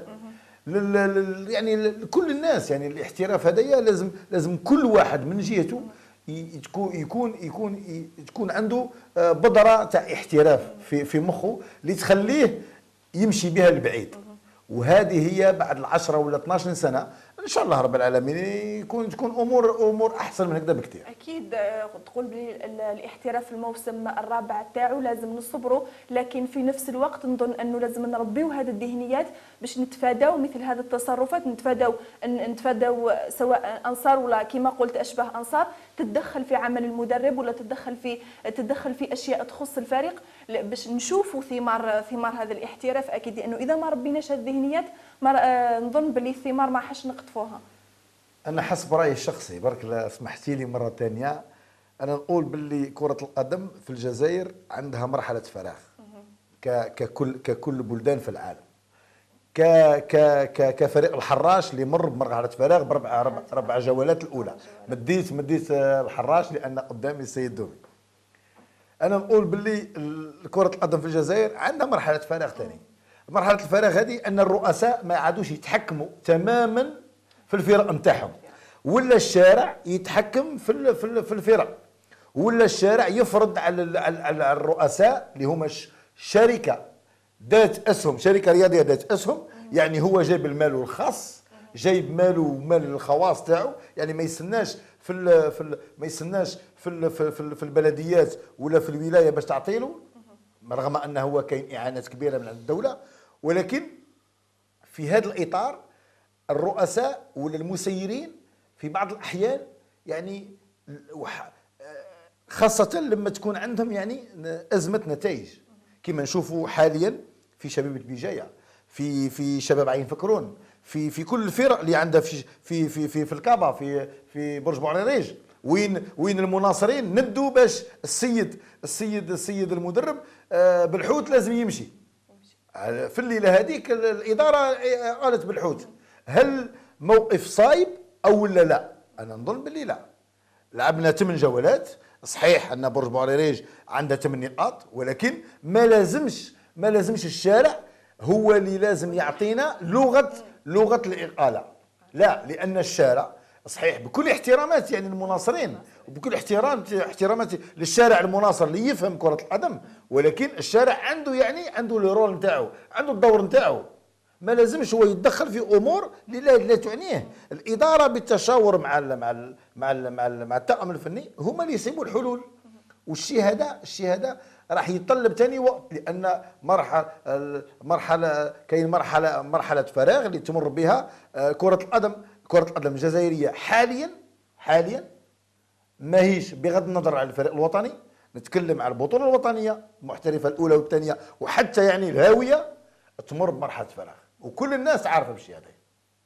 لل يعني كل الناس يعني الاحتراف هذايا لازم لازم كل واحد من جهته يكون يكون يكون تكون عنده بذره تاع احتراف في في مخه اللي تخليه يمشي بها لبعيد. وهذه هي بعد العشرة ولا اثناش سنه ان شاء الله رب العالمين يكون تكون امور امور احسن من هكذا بكثير. اكيد تقول بلي الاحتراف الموسم الرابع تاعو لازم نصبروا، لكن في نفس الوقت نظن انه لازم نربيو هذه الذهنيات باش نتفاداو مثل هذه التصرفات، نتفاداو نتفاداو سواء انصار ولا كما قلت اشبه انصار تتدخل في عمل المدرب ولا تتدخل في تتدخل في اشياء تخص الفريق باش نشوفوا ثمار ثمار هذا الاحتراف. اكيد لانه اذا ما ربيناش هذه الذهنيات نظن باللي الثمار ما حش نقطفوها. انا حسب رايي الشخصي برك لا سمحتي لي مره ثانيه، انا نقول باللي كره القدم في الجزائر عندها مرحله فراغ ككل ككل بلدان في العالم. ك ك كفريق الحراش اللي مر بمرحله فراغ بربع ربع, ربع جولات الاولى. مديت مديت الحراش لان قدامي السيد دومي. انا نقول باللي كره القدم في الجزائر عندها مرحله فراغ ثاني. مرحله الفراغ هذه ان الرؤساء ما عادوش يتحكموا تماما في الفرق نتاعهم، ولا الشارع يتحكم في في الفرق، ولا الشارع يفرض على على الرؤساء اللي هما شركه ذات اسهم، شركه رياضيه ذات اسهم، يعني هو جايب المال الخاص، جايب ماله ومال الخواص تاعو، يعني ما يستناش في ال في ال ما يستناش في ال في, ال في البلديات ولا في الولايه باش تعطيله، رغم انه هو كاين اعانات كبيره من الدوله. ولكن في هذا الاطار الرؤساء ولا المسيرين في بعض الاحيان يعني خاصه لما تكون عندهم يعني ازمه نتائج، كما نشوفوا حاليا في شبيبه بجايه، في في شباب عين فكرون، في في كل الفرق اللي عندها في في في في, في الكابا، في في برج بوعريريج، وين وين المناصرين ندوا باش السيد السيد السيد المدرب بالحوت لازم يمشي. في الليله هذيك الاداره قالت بالحوت. هل موقف صايب او ولا لا؟ انا نظن باللي لا. لعبنا ثمان جولات، صحيح ان برج بوعريريج عندها ثمان نقاط، ولكن ما لازمش ما لازمش الشارع هو اللي لازم يعطينا لغه لغه الاقاله. لا، لان الشارع صحيح بكل احترامات يعني المناصرين وبكل احترام احترامات للشارع المناصر اللي يفهم كره القدم، ولكن الشارع عنده يعني عنده الرول نتاعو، عنده الدور نتاعو. ما لازمش هو يتدخل في امور اللي لا, لا تعنيه. الاداره بالتشاور مع ال مع ال مع ال مع, ال مع الطاقم الفني هما اللي يصيبوا الحلول. والشيء هذا الشيء هذا راح يتطلب ثاني وقت، لان مرحله مرحله كاين مرحله مرحله فراغ اللي تمر بها كره القدم. كره القدم الجزائريه حاليا حاليا ماهيش، بغض النظر عن الفريق الوطني، نتكلم على البطوله الوطنيه المحترفه الاولى والثانيه وحتى يعني الهاويه، تمر بمرحله فراغ وكل الناس عارفه بالشيء هذا.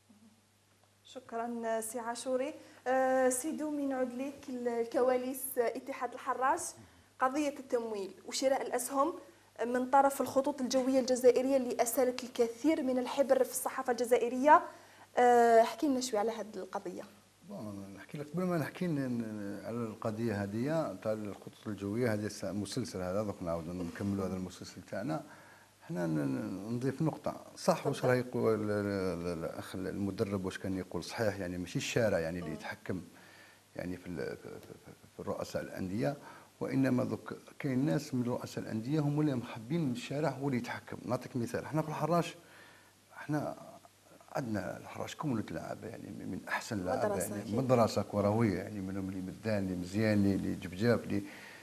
شكرا سي عاشوري. أه سيدو من نعود لك الكواليس اتحاد الحراج، قضيه التمويل وشراء الاسهم من طرف الخطوط الجويه الجزائريه اللي اسالت الكثير من الحبر في الصحافه الجزائريه. أه احكي لنا شوي على هذه القضيه. نحكي لك قبل ما نحكي على القضيه هذه تاع الخطوط الجويه، هذا المسلسل هذا دوك نعاودوا نكملوا هذا المسلسل تاعنا. حنا نضيف نقطه صح واش راه يقول الاخ المدرب، واش كان يقول صحيح، يعني ماشي الشارع يعني اللي يتحكم يعني في في الرؤساء الانديه، وانما دوك كاين ناس من رؤساء الانديه هم اللي محبين الشارع هو اللي يتحكم. نعطيك مثال، حنا في الحراش حنا عندنا الحراش كومونة لعابه يعني من احسن اللعابه يعني مدرسه كرويه يعني منهم اللي مدان اللي مزيان اللي جبجاب اللي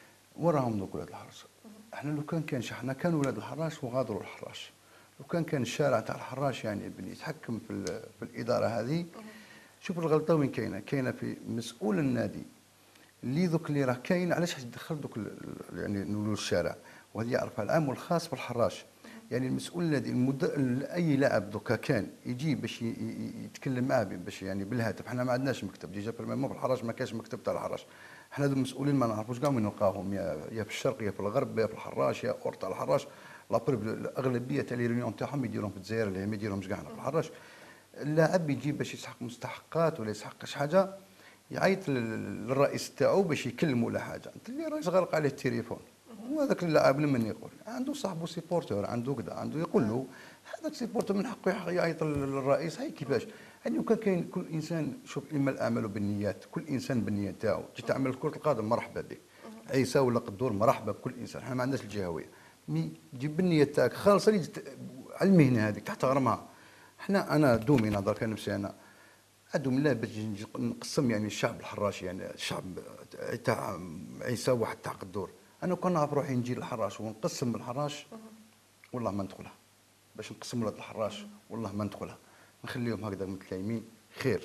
وراهم دوك ولاد الحراش. احنا لو كان كان شحنا كان ولاد الحراش وغادروا الحراش، لو كان كان الشارع تاع الحراش يعني اللي يتحكم في في الاداره هذه. شوف الغلطه وين كاينه، كاينه في مسؤول النادي اللي دوك اللي راه كاين. علاش يدخل دوك يعني نقولوا الشارع، وهذه يعرفها العام والخاص بالحراش. يعني المسؤول الذي المد... اي لاعب دوكا كان يجي باش ي... يتكلم معاه باش يعني بالهاتف. حنا ما عندناش مكتب ديجا بريميرمون في الحراش، ما كاينش مكتب تاع الحراش. حنا ذو المسؤولين ما نعرفوش كاع وين نلقاهم، يا يا في الشرق يا في الغرب يا في الحراش يا اور تاع الحراش. لابريف الاغلبيه تاع لي ريونيون تاعهم يديرهم في الجزائر اللي ما يديرهمش كاع في الحراش. اللاعب يجي باش يسحق مستحقات ولا يسحق شي حاجه، يعيط للرئيس تاعو باش يكلموا ولا حاجه، انت اللي راجل غلق عليه التليفون. وهذاك اللاعب لمن يقول عنده صاحبه سيبورتور عنده كذا عنده يقول له هذاك سيبورتور من حقه يعيط للرئيس. هاي كيفاش يعني كان كاين كل انسان. شوف اما الاعمال بالنيات، كل انسان بالنيات تاعو. جي تعمل كره القدم مرحبا بك، عيسى ولا قدور مرحبا بكل انسان. احنا ما عندناش الجهويه، مي جيب بالنيه تاعك خالصه اللي على المهنه هذيك تحترمها. احنا انا دومي نهضر كان نفسي انا ادوم لا باش نقسم يعني الشعب الحراشي يعني الشعب تاع عيسى واحد تاع قدور. انا كون نعرف روحي نجي للحراش ونقسم بالحراش والله ما ندخلها، باش نقسم ولاد الحراش والله ما ندخلها، نخليهم هكذا متلايمين خير.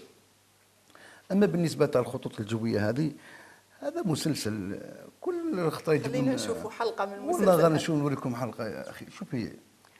اما بالنسبه تاع الخطوط الجويه هذه هذا مسلسل كل خطا يجيب. خلينا نشوفوا حلقه من المسلسل. والله غير نشوف نوريكم حلقه يا اخي. شوفي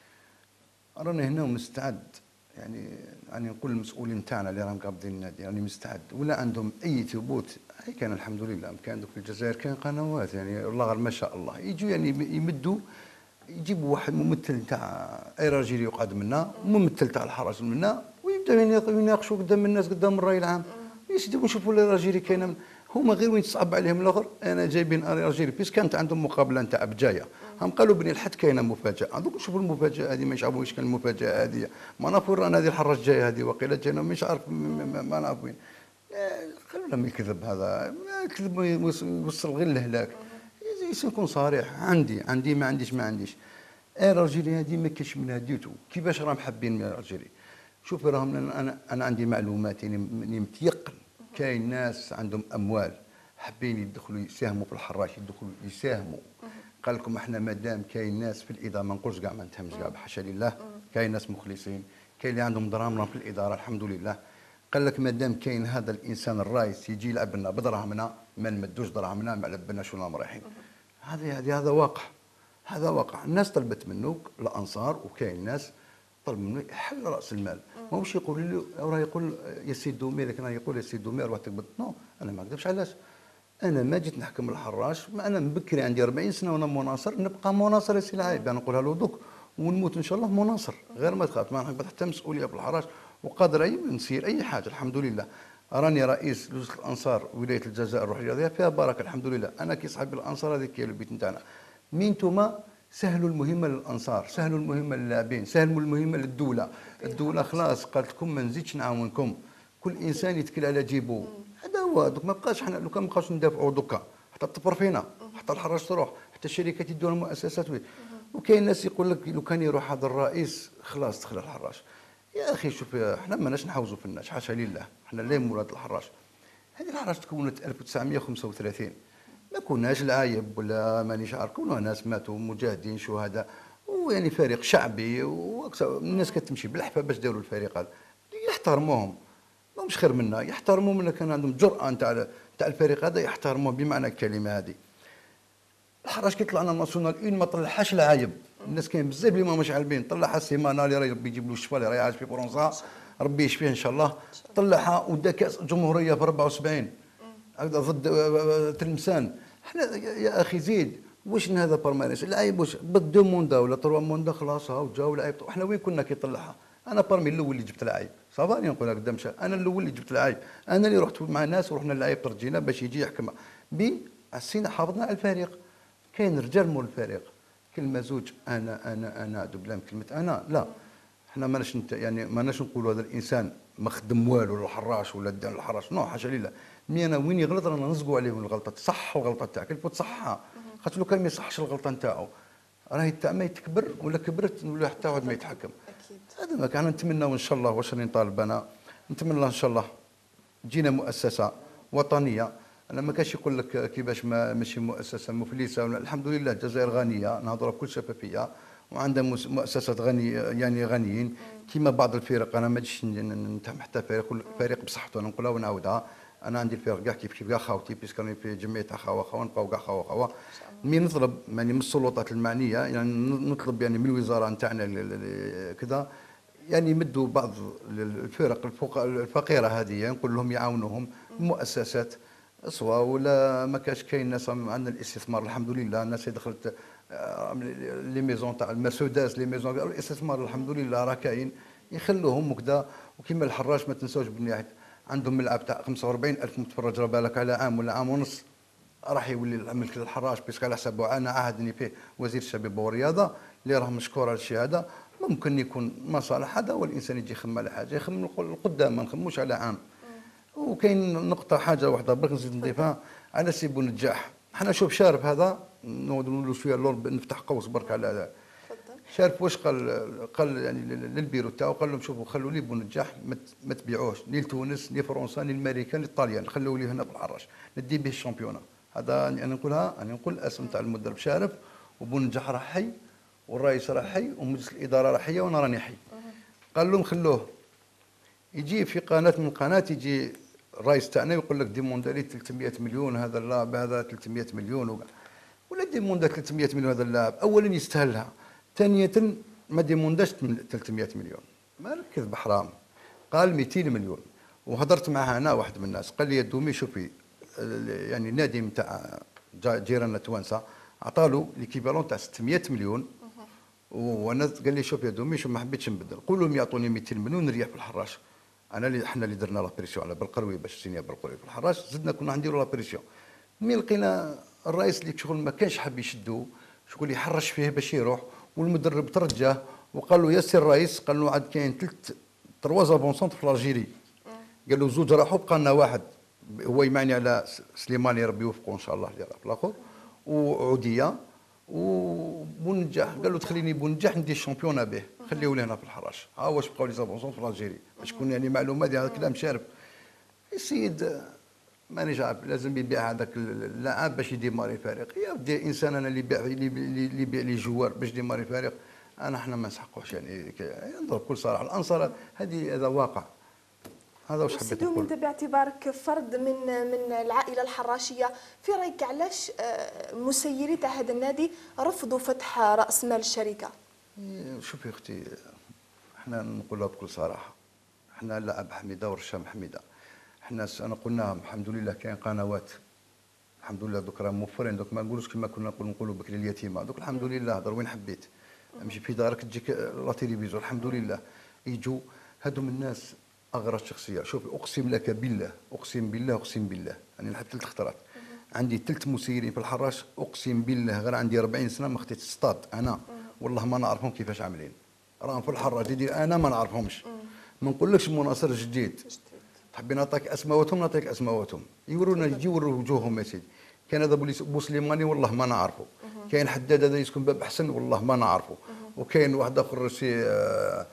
رانا هنا ومستعد يعني يعني نقول المسؤولين تاعنا اللي راهم قابضين النادي يعني مستعد ولا عندهم اي ثبوت. هي كان الحمد لله كان دوك في الجزائر كان قنوات يعني والله غير ما شاء الله يجوا يعني يمدوا يجيبوا واحد ممثل تاع اي راجل يقعد منا ممثل تاع الحرس منا ويبداو يناقشوا قدام الناس قدام الراي العام. يسدوا نشوفوا الراجل كاينه هما غير وين تصعب عليهم الاخر. انا جايبين راجل بيس كانت عندهم مقابله نتاع بجايه هم قالوا بني الحد كاينه مفاجاه. دوك نشوفوا المفاجاه هذه ما يعرفوا واش كان المفاجاه هذه. ما نعرفوا رانا هذه الحراش جايه هذه وقيله جاينا مش عارف ما نعرف وين. خلونا ما يكذب هذا ما يكذب يوصل غير للهلاك. يكون صريح عندي عندي ما عنديش ما عنديش. اي راجل هذه ما كاينش منها ديتو. كيفاش راهم حابين من الراجل. شوف راهم انا انا عندي معلومات يعني متيقن كاين ناس عندهم اموال حابين يدخلوا يساهموا في الحراش يدخلوا يساهموا. قال لكم احنا مادام كاين ناس في الاداره ما نقولش كاع ما نتهمش كاع بحاشا لله كاين ناس مخلصين كاين اللي عندهم دراهم في الاداره الحمد لله. قال لك مادام كاين هذا الانسان الرايس يجي يلعب لنا بدراهمنا ما نمدوش دراهمنا ما لبناش ولا رايحين. هذه هذه هذا واقع هذا واقع. الناس طلبت منه الانصار وكاين ناس طلب منه يحل راس المال. ماهوش يقول لي راه يقول يا سيد دومير كان يقول يا سيد دومير روح تقبض. نو انا ما نكذبش علاش انا ما جيت نحكم الحراش. ما انا مبكري عندي أربعين سنه وانا مناصر نبقى مناصر يا سي العايب انا نقولها له دوك ونموت ان شاء الله مناصر غير ما تخاف ما نحب حتى مسؤوليه في الحراش وقادر اي نسير اي حاجه الحمد لله. راني رئيس لجنه الانصار ولايه الجزائر الروح الرياضيه فيها بركه الحمد لله. انا كي صاحب الانصار هذيك هي البيت نتاعنا. مين نتوما سهلوا المهمه للانصار سهلوا المهمه للاعبين سهلوا المهمه للدوله. الدوله خلاص قالت لكم ما نزيدش نعاونكم كل انسان يتكل على جيبه. هذا هو دوك ما بقاش حنا لو كان ما بقاوش ندافعوا دوكا حتى تطفر فينا حتى الحراش تروح حتى الشركات يدوا المؤسسات. وكاين ناس يقول لك لو كان يروح هذا الرئيس خلاص دخل الحراش. يا اخي شوف احنا ماناش نحوزوا في الناس، حاشا لله، احنا لا مولات الحراش. هذه الحراش تكونت ألف وتسعمائة وخمسة وثلاثين، ما كناش العايب ولا مانيش عارف، كنا ناس ماتوا مجاهدين شهداء، ويعني فريق شعبي واكثر الناس كتمشي بالحفا باش داروا الفريق هذا، يحترموهم ماهمش خير منا، يحترموا من كان عندهم جرأة نتاع تاع الفريق هذا، يحترموه بمعنى الكلمة هذه. الحراش كي طلعنا ناسيونال اون ما طلعهاش العايب، الناس كاين بزاف اللي ما مش عالبين، طلعها السيمانه اللي راهي ربي يجيب له الشفاء اللي راهي عايش في فرنسا، ربي يشفيه ان شاء الله، طلعها ودا كاس الجمهوريه في أربعة وسبعين هكذا ضد تلمسان. احنا يا اخي زيد واش هذا برمانيس العيب، واش بدو موندا ولا تروا موندا خلاص هاو جاو العيب. احنا وين كنا كي طلعها؟ انا برمي الاول اللي جبت العيب، صافاني نقولها قدام شا. انا الاول اللي جبت العيب، انا اللي رحت مع ناس ورحنا العيب ترجينا باش يجي يحكم بي عسينا، حافظنا على الفريق. كاين رجال مول الفريق، كلمه زوج انا انا انا دوبلام كلمه انا لا، احنا ماناش يعني ماناش نقولوا هذا الانسان ما خدم والو ولا الحراش ولا دار الحراش، نو حاشا لله. مي انا وين يغلط رانا نزقوا عليه الغلطه، تصح الغلطه تاعك الفو تصحها، خاطر لو كان ما يصحش الغلطه نتاعو راهي تاع ما يتكبر ولا كبرت ولا حتى واحد ما يتحكم. اكيد هذا ما كان نتمناو ان شاء الله. واش راني نطالب انا؟ نتمنى ان شاء الله تجينا مؤسسه وطنيه. انا ما كاش يقول لك كيفاش ما ماشي مؤسسه مفلسه، الحمد لله الجزائر غنيه نهضروا بكل شفافيه وعندها مؤسسات غني يعني غنيين كيما بعض الفرق. انا ما نجيش نتهم حتى فريق، فريق بصحته نقولها ونعاودها. انا عندي الفرق كاع كيف كيف كاع خاوتي بيسك راني في جمعيه خاوه خاوه نبقاو كاع خاوه خاوه. مي نطلب يعني من السلطات المعنيه، يعني نطلب يعني من الوزاره نتاعنا كذا يعني يمدوا بعض الفرق الفقيره هذه، نقول لهم يعاونوهم مؤسسات سوا ولا ما كاش. كاين ناس عندنا الاستثمار الحمد لله، الناس اللي دخلت لي ميزون تاع المرسيدس لي ميزون الاستثمار الحمد لله راه كاين، يخلوهم وكذا. وكما الحراش ما تنساوش بني عندهم ملعب تاع خمسة وأربعين ألف متفرج، راه بالك على عام ولا عام ونص راح يولي الملك للحراش بيسك على حسب. انا عاهدني فيه وزير الشباب والرياضه اللي راه مشكور على الشيء هذا. ممكن يكون مصالح، هذا هو الانسان يجي يخمم على حاجه، يخمم القدام ما نخموش على عام. وكاين نقطه حاجه واحده برك نزيد نضيفها على سي بونجاح. حنا شوف شارف هذا نقولوا شويه اللور نفتح قوس برك على هذا. شارف واش قال؟ قال يعني للبيرو تاعو قال لهم شوفوا خلوا لي بونجاح ما تبيعوش ني لتونس ني فرنسا ني الامريكان ني الطاليان، خلوا لي هنا في الحراش ندي به الشامبيونا. هذا انا نقولها، انا نقول الاسم تاع المدرب شارف، وبونجاح راه حي والرئيس راه حي ومجلس الاداره راه حيه وانا راني حي. قال لهم خلوه يجي في قناه من القناه يجي الرئيس تاعنا يقول لك ديموندا لي ثلاثمائة مليون هذا اللاعب هذا ثلاثمائة مليون وكاع. ولا ديموندا ثلاثمائة مليون هذا اللاعب، اولا يستاهلها، ثانيه ما ديمونداش ثلاثمائة مليون، ما كذب حرام. قال مئتين مليون. وهضرت معها انا واحد من الناس قال لي يا دومي شوفي يعني النادي نتاع جيراننا توانسه عطالو ليكيفالون تاع ستمائة مليون، وانا قال لي شوف يا دومي شوف ما حبيتش نبدل، قول لهم يعطوني مئتين مليون نريح في الحراش. انا اللي احنا اللي درنا لا بريسيون على بالقروي باش سينيا بالقروي في الحراش، زدنا كنا نديروا لا بريسيون. مي لقينا الرئيس اللي شغل ما كانش حاب يشدو، شغل يحرش فيه باش يروح، والمدرب ترجاه وقال له يا سي الرئيس، قال له عاد كاين ثلاث تروا بون سونتر في الجيري، قال له زوج راحوا بقى لنا واحد هو يمعني على سليماني ربي يوفقه ان شاء الله اللي راه في الاخر، وعوديه وبونجاح قال له تخليني بونجاح ندير الشامبيون به، خليه لي هنا في الحراش. ها واش بقاو لي زابونسون في الجيري باش تكون يعني معلومه ديال هذا الكلام شارف. السيد مانيش عارف لازم يبيع هذاك اللاعب باش يديماري فريق. يا ودي انسان انا اللي يبيع اللي يبيع لي جوار باش يديماري فريق، انا احنا ما نسحقوش يعني نضرب بكل صراحه. الانصار هذه هذا واقع. هذا واش حبيت نقول. انت باعتبارك فرد من من العائله الحراشيه، في رايك علاش مسيري تاع هذا النادي رفضوا فتح راس مال الشركه؟ شوفي اختي احنا نقولها بكل صراحه، احنا اللاعب حميده ورشام حميده، احنا انا قلنا الحمد لله كاين قنوات الحمد لله دوك راه موفرين، دوك ما نقولوش كما كنا نقولوا بكري اليتيمه، دوك الحمد لله هضر وين حبيت امشي في دارك تجيك لا تيليفزيون الحمد لله يجوا هذوم الناس اغراض شخصيه. شوف اقسم لك بالله اقسم بالله اقسم بالله يعني لحد ثلاث خطرات عندي ثلاث مسيرين في الحراش، اقسم بالله غير عندي أربعين سنه ما خديت السطاد انا والله ما نعرفهم كيفاش عاملين، راهم في الحراش ديال انا ما نعرفهمش. ما نقولكش مناصر جديد حبي نعطيك اسماواتهم نعطيك اسماواتهم يورونا يجي يوروا وجوههم يا سيدي. كان هذا بوسليماني والله ما نعرفه، كاين حداد هذا يسكن باب حسن والله ما نعرفه، وكاين واحد اخر سي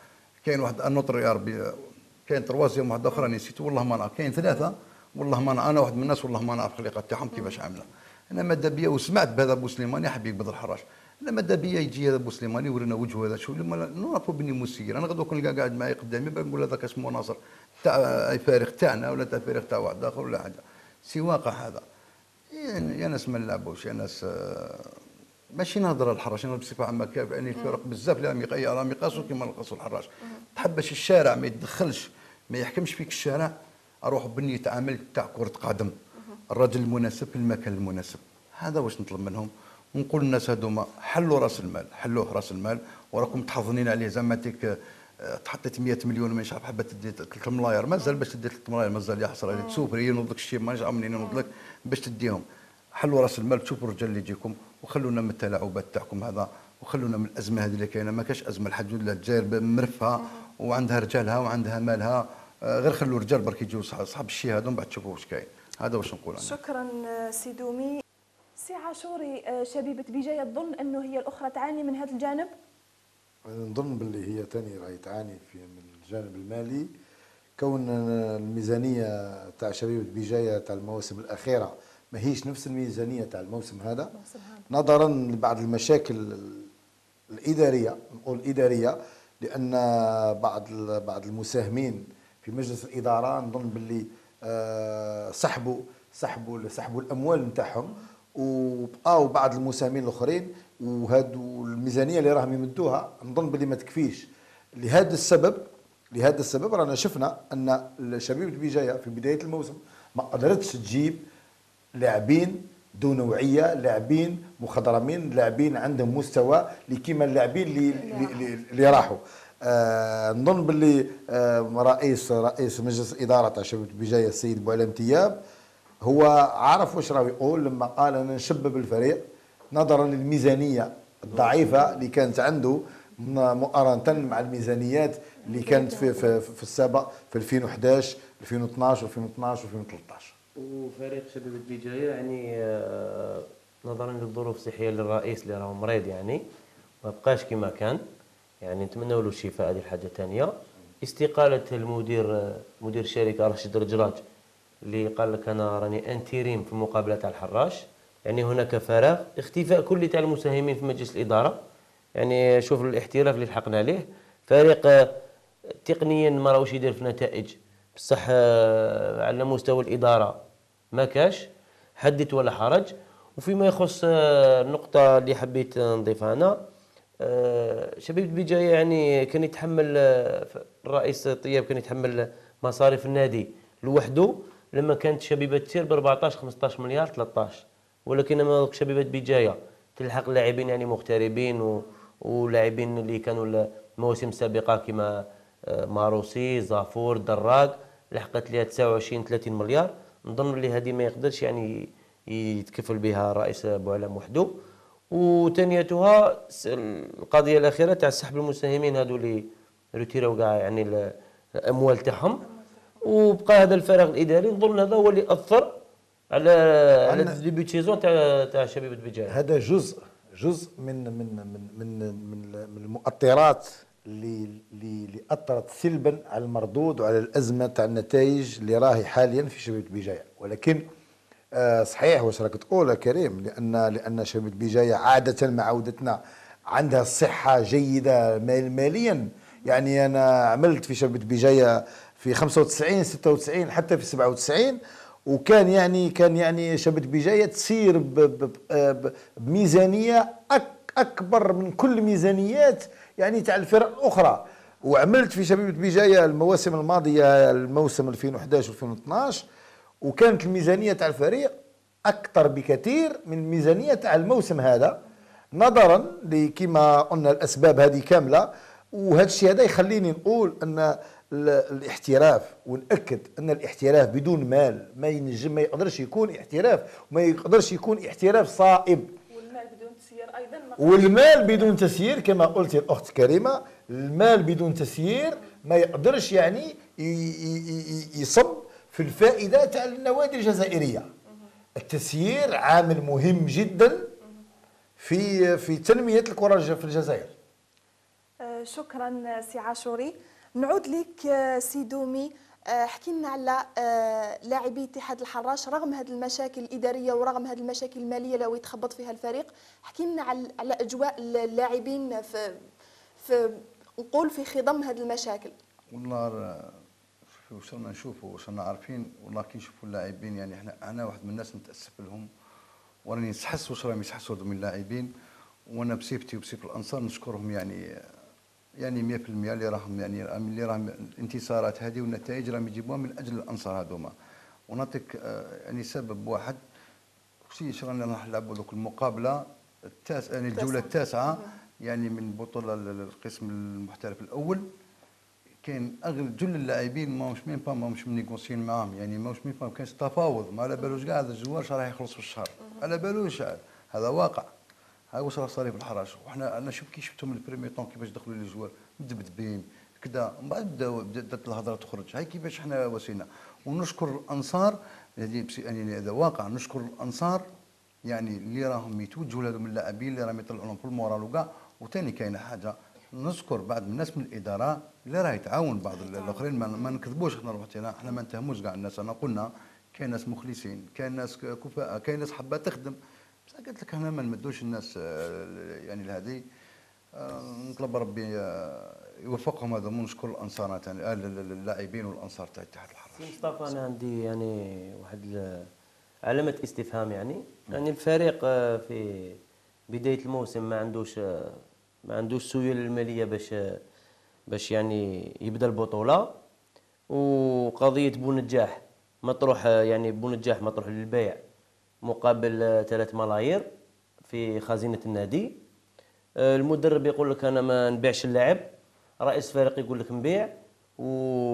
كاين واحد النوتر يا ربي، كاين تروازيام واحد اخرى نسيت والله ما نعرف، كاين ثلاثه والله ما نعرف، انا واحد من الناس والله ما نعرف الخليقه تاعهم كيفاش عامله. انا ماذا بيا وسمعت بهذا بوسليماني حبيب بدر الحراش، انا ماذا بيا يجي هذا بوسليماني يورينا وجهه هذا شو نعرفوا بني مسير. انا غدو كون قاعد معايا قدامي بنقول هذاك اسمه ناصر تاع اي فارغ تاعنا ولا تاع فارغ تاع واحد اخر ولا حاجه، سي واقع هذا. يا ناس ما نلعبوش، يا ناس ماشي نهضر الحراش، انا بصفه عامه كاف يعني الفرق بزاف اللي راهم يقاسوا كيما نقاسوا الحراش. تحبش الشارع ما يتدخلش ما يحكمش فيك الشارع، اروح بنية عمل تاع كرة قدم، الرجل المناسب في المكان المناسب، هذا واش نطلب منهم. ونقول للناس هذوما حلوا راس المال، حلوه راس المال، وراكم تحضنين عليه زعما تيك تحطيت مئة مليون ما نعرف حبه تدي ثلاثة ملاير، مازال باش تدي ثلاثة ملاير مازال يحصل عليك تسوفري ينوض لك الشيء ما نجا منين ينوض لك باش تديهم. حلوا راس المال، تشوفوا الرجال اللي يجيكم وخلونا من التلاعبات تاعكم هذا، وخلونا من الازمه هذه اللي كاينه. ما كاش ازمه الحمد لله، الجزائر مرفهه وعندها رجالها وعندها مالها، غير خلوا الرجال برك يجيو صحاب الشيء هذا ومن بعد تشوفوا واش كاين. هذا واش نقول انا. شكرا سي دومي. سي عاشوري، شبيبه بجايه تظن انه هي الاخرى تعاني من هذا الجانب؟ نظن باللي هي ثاني راهي تعاني في من الجانب المالي، كون الميزانيه تاع شبيبه بجايه تاع المواسم الاخيره ماهيش نفس الميزانيه تاع الموسم هذا، نظرا لبعض المشاكل الاداريه، نقول اداريه، لان بعض بعض المساهمين في مجلس الاداره نظن باللي سحبوا سحبوا سحبوا الاموال نتاعهم، وبقاو بعض المساهمين الاخرين، وهادو الميزانيه اللي راهم يمدوها نظن باللي ما تكفيش. لهذا السبب لهذا السبب رانا شفنا ان شبيبه بجايه في بدايه الموسم ما قدرتش تجيب لاعبين ذو نوعيه، لاعبين مخضرمين، لاعبين عندهم مستوى اللي كيما اللاعبين اللي اللي, اللي راحوا. آه نظن باللي آه رئيس رئيس مجلس الاداره تاع شبيبه بجايه السيد بوعلام تياب هو عارف واش راه يقول لما قال انا نشبب الفريق نظرا للميزانيه الضعيفه اللي كانت عنده مقارنه مع الميزانيات اللي كانت في في, في السابق في ألفين وأحد عشر ألفين واثناش ألفين واثناش ألفين وثلاثة عشر. وفريق شبيبه بجايه يعني نظرا للظروف الصحيه للرئيس اللي راه مريض يعني ما بقاش كما كان، يعني نتمنوا له الشفاء. هذه الحاجه الثانيه. استقاله المدير مدير الشركه رشيد رجراج اللي قال لك انا راني انتيريم في المقابله تاع الحراش، يعني هناك فراغ، اختفاء كلي تاع المساهمين في مجلس الاداره. يعني شوف الاحتراف اللي لحقنا عليه، فريق تقنيا ما راهوش يدير في نتائج، بصح على مستوى الاداره ما كاش حدث ولا حرج. وفيما يخص النقطه اللي حبيت نضيفها انا، شبيبه بجايه يعني كان يتحمل الرئيس طياب كان يتحمل مصاريف النادي لوحده لما كانت شبيبه تسير ب أربعطاش خمسطاش مليار ثلاثة عشر، ولكن لما شبيبه بجايه تلحق لاعبين يعني مغتربين و... ولاعبين اللي كانوا المواسم السابقه كما ماروسي زافور دراك لحقت لها تسعة وعشرين ثلاثين مليار. نظن اللي هذه ما يقدرش يعني يتكفل بها الرئيس بوعلام وحده. وثانيتها القضيه الاخيره تاع سحب المساهمين هذو اللي روتيراو كاع يعني الاموال تاعهم، وبقى هذا الفراغ الاداري. نظن هذا هو اللي اثر على على ديبي سيزون تاع تاع شبيبه بجايه. هذا جزء جزء من من من من من, من المؤطرات اللي اللي اثرت سلبا على المردود وعلى الازمه تاع النتائج اللي راهي حاليا في شبيبه بجايه. ولكن آه صحيح واش راك تقول يا كريم، لان لان شبيبه بجايه عاده مع عودتنا عندها صحه جيده ماليا. يعني انا عملت في شبيبه بجايه في خمسة وتسعين ستة وتسعين حتى في سبعة وتسعين، وكان يعني كان يعني شبيبه بجايه تسير بميزانيه اكبر من كل ميزانيات يعني تاع الفرق الاخرى. وعملت في شبيبه بجايه المواسم الماضيه الموسم ألفين وأحد عشر ألفين واثناش، وكانت الميزانيه تاع الفريق اكثر بكثير من الميزانيه تاع الموسم هذا، نظرا لكما قلنا الاسباب هذه كامله. وهذا الشيء هذا يخليني نقول ان الاحتراف، ونأكد ان الاحتراف بدون مال ما ينجم ما يقدرش يكون احتراف، وما يقدرش يكون احتراف صائب. والمال بدون تسيير ايضا ما والمال بدون تسيير كما قلت الاخت كريمه، المال بدون تسيير ما يقدرش يعني يصب في الفائده تاع النوادي الجزائريه. التسيير عامل مهم جدا في في تنميه الكره في الجزائر. شكرا سي عاشوري. نعود لك سي دومي، احكي لنا على لاعبي اتحاد الحراش رغم هذه المشاكل الاداريه ورغم هذه المشاكل الماليه اللي يتخبط فيها الفريق. احكي لنا على على اجواء اللاعبين في في نقول في خضم هذه المشاكل. والله واش رانا نشوفوا واش رانا عارفين، والله كي نشوفوا اللاعبين يعني احنا انا واحد من الناس نتاسف لهم وراني نحس واش راهم يحسوا من اللاعبين، وانا بصفتي وبصفه الانصار نشكرهم يعني يعني مئة بالمئة اللي راهم يعني اللي راهم الانتصارات هذه والنتائج راهم يجيبوها من اجل الانصار هذوما. ونعطيك يعني سبب واحد، وش رانا راح نلعبوا ذوك المقابله التاسعه يعني الجوله التاسعه يعني من بطوله القسم المحترف الاول، كاين اغلب جل اللاعبين ماهمش ميم با ماهمش منيغوسيين معاهم، يعني ماهمش ميم با ما كاينش تفاوض، ما على بالوش كاع هذا الجوار شحال راح يخلص في الشهر، على بالوش هذا واقع. ها واش راه صاري في الحراش، وحنا انا شوف كي شفتهم البريمي طون كيفاش دخلوا لي الجوار مدبدبين كذا، من بعد بداو بدات الهضره تخرج، هاي كيفاش حنا وسينا. ونشكر الانصار يعني هذا واقع، نشكر الانصار يعني اللي راهم يتوجهوا لهذوم اللاعبين اللي راهم يطلعوا لهم في المورال وكاع. وثاني كاينه حاجه نذكر بعض الناس من الاداره اللي راه يتعاون بعض الاخرين، ما, ما نكذبوش احنا روحنا احنا ما نتهموش كاع الناس، انا قلنا كاين ناس مخلصين، كاين ناس كفاءه، كاين ناس حابه تخدم، بس قلت لك احنا ما نمدوش الناس يعني لهذه. نطلب ربي يوفقهم هذا، ونشكر الانصار ثاني اللاعبين والانصار تاع اتحاد الحراش. مصطفى انا عندي يعني واحد علامه استفهام، يعني يعني الفريق في بدايه الموسم ما عندوش ما عندوش السيوله الماليه باش باش يعني يبدا البطوله، وقضيه بونجاح مطروح يعني بونجاح مطروح للبيع مقابل ثلاث ملايير في خزينه النادي. المدرب يقول لك انا ما نبيعش اللاعب، رئيس فريق يقول لك نبيع، و...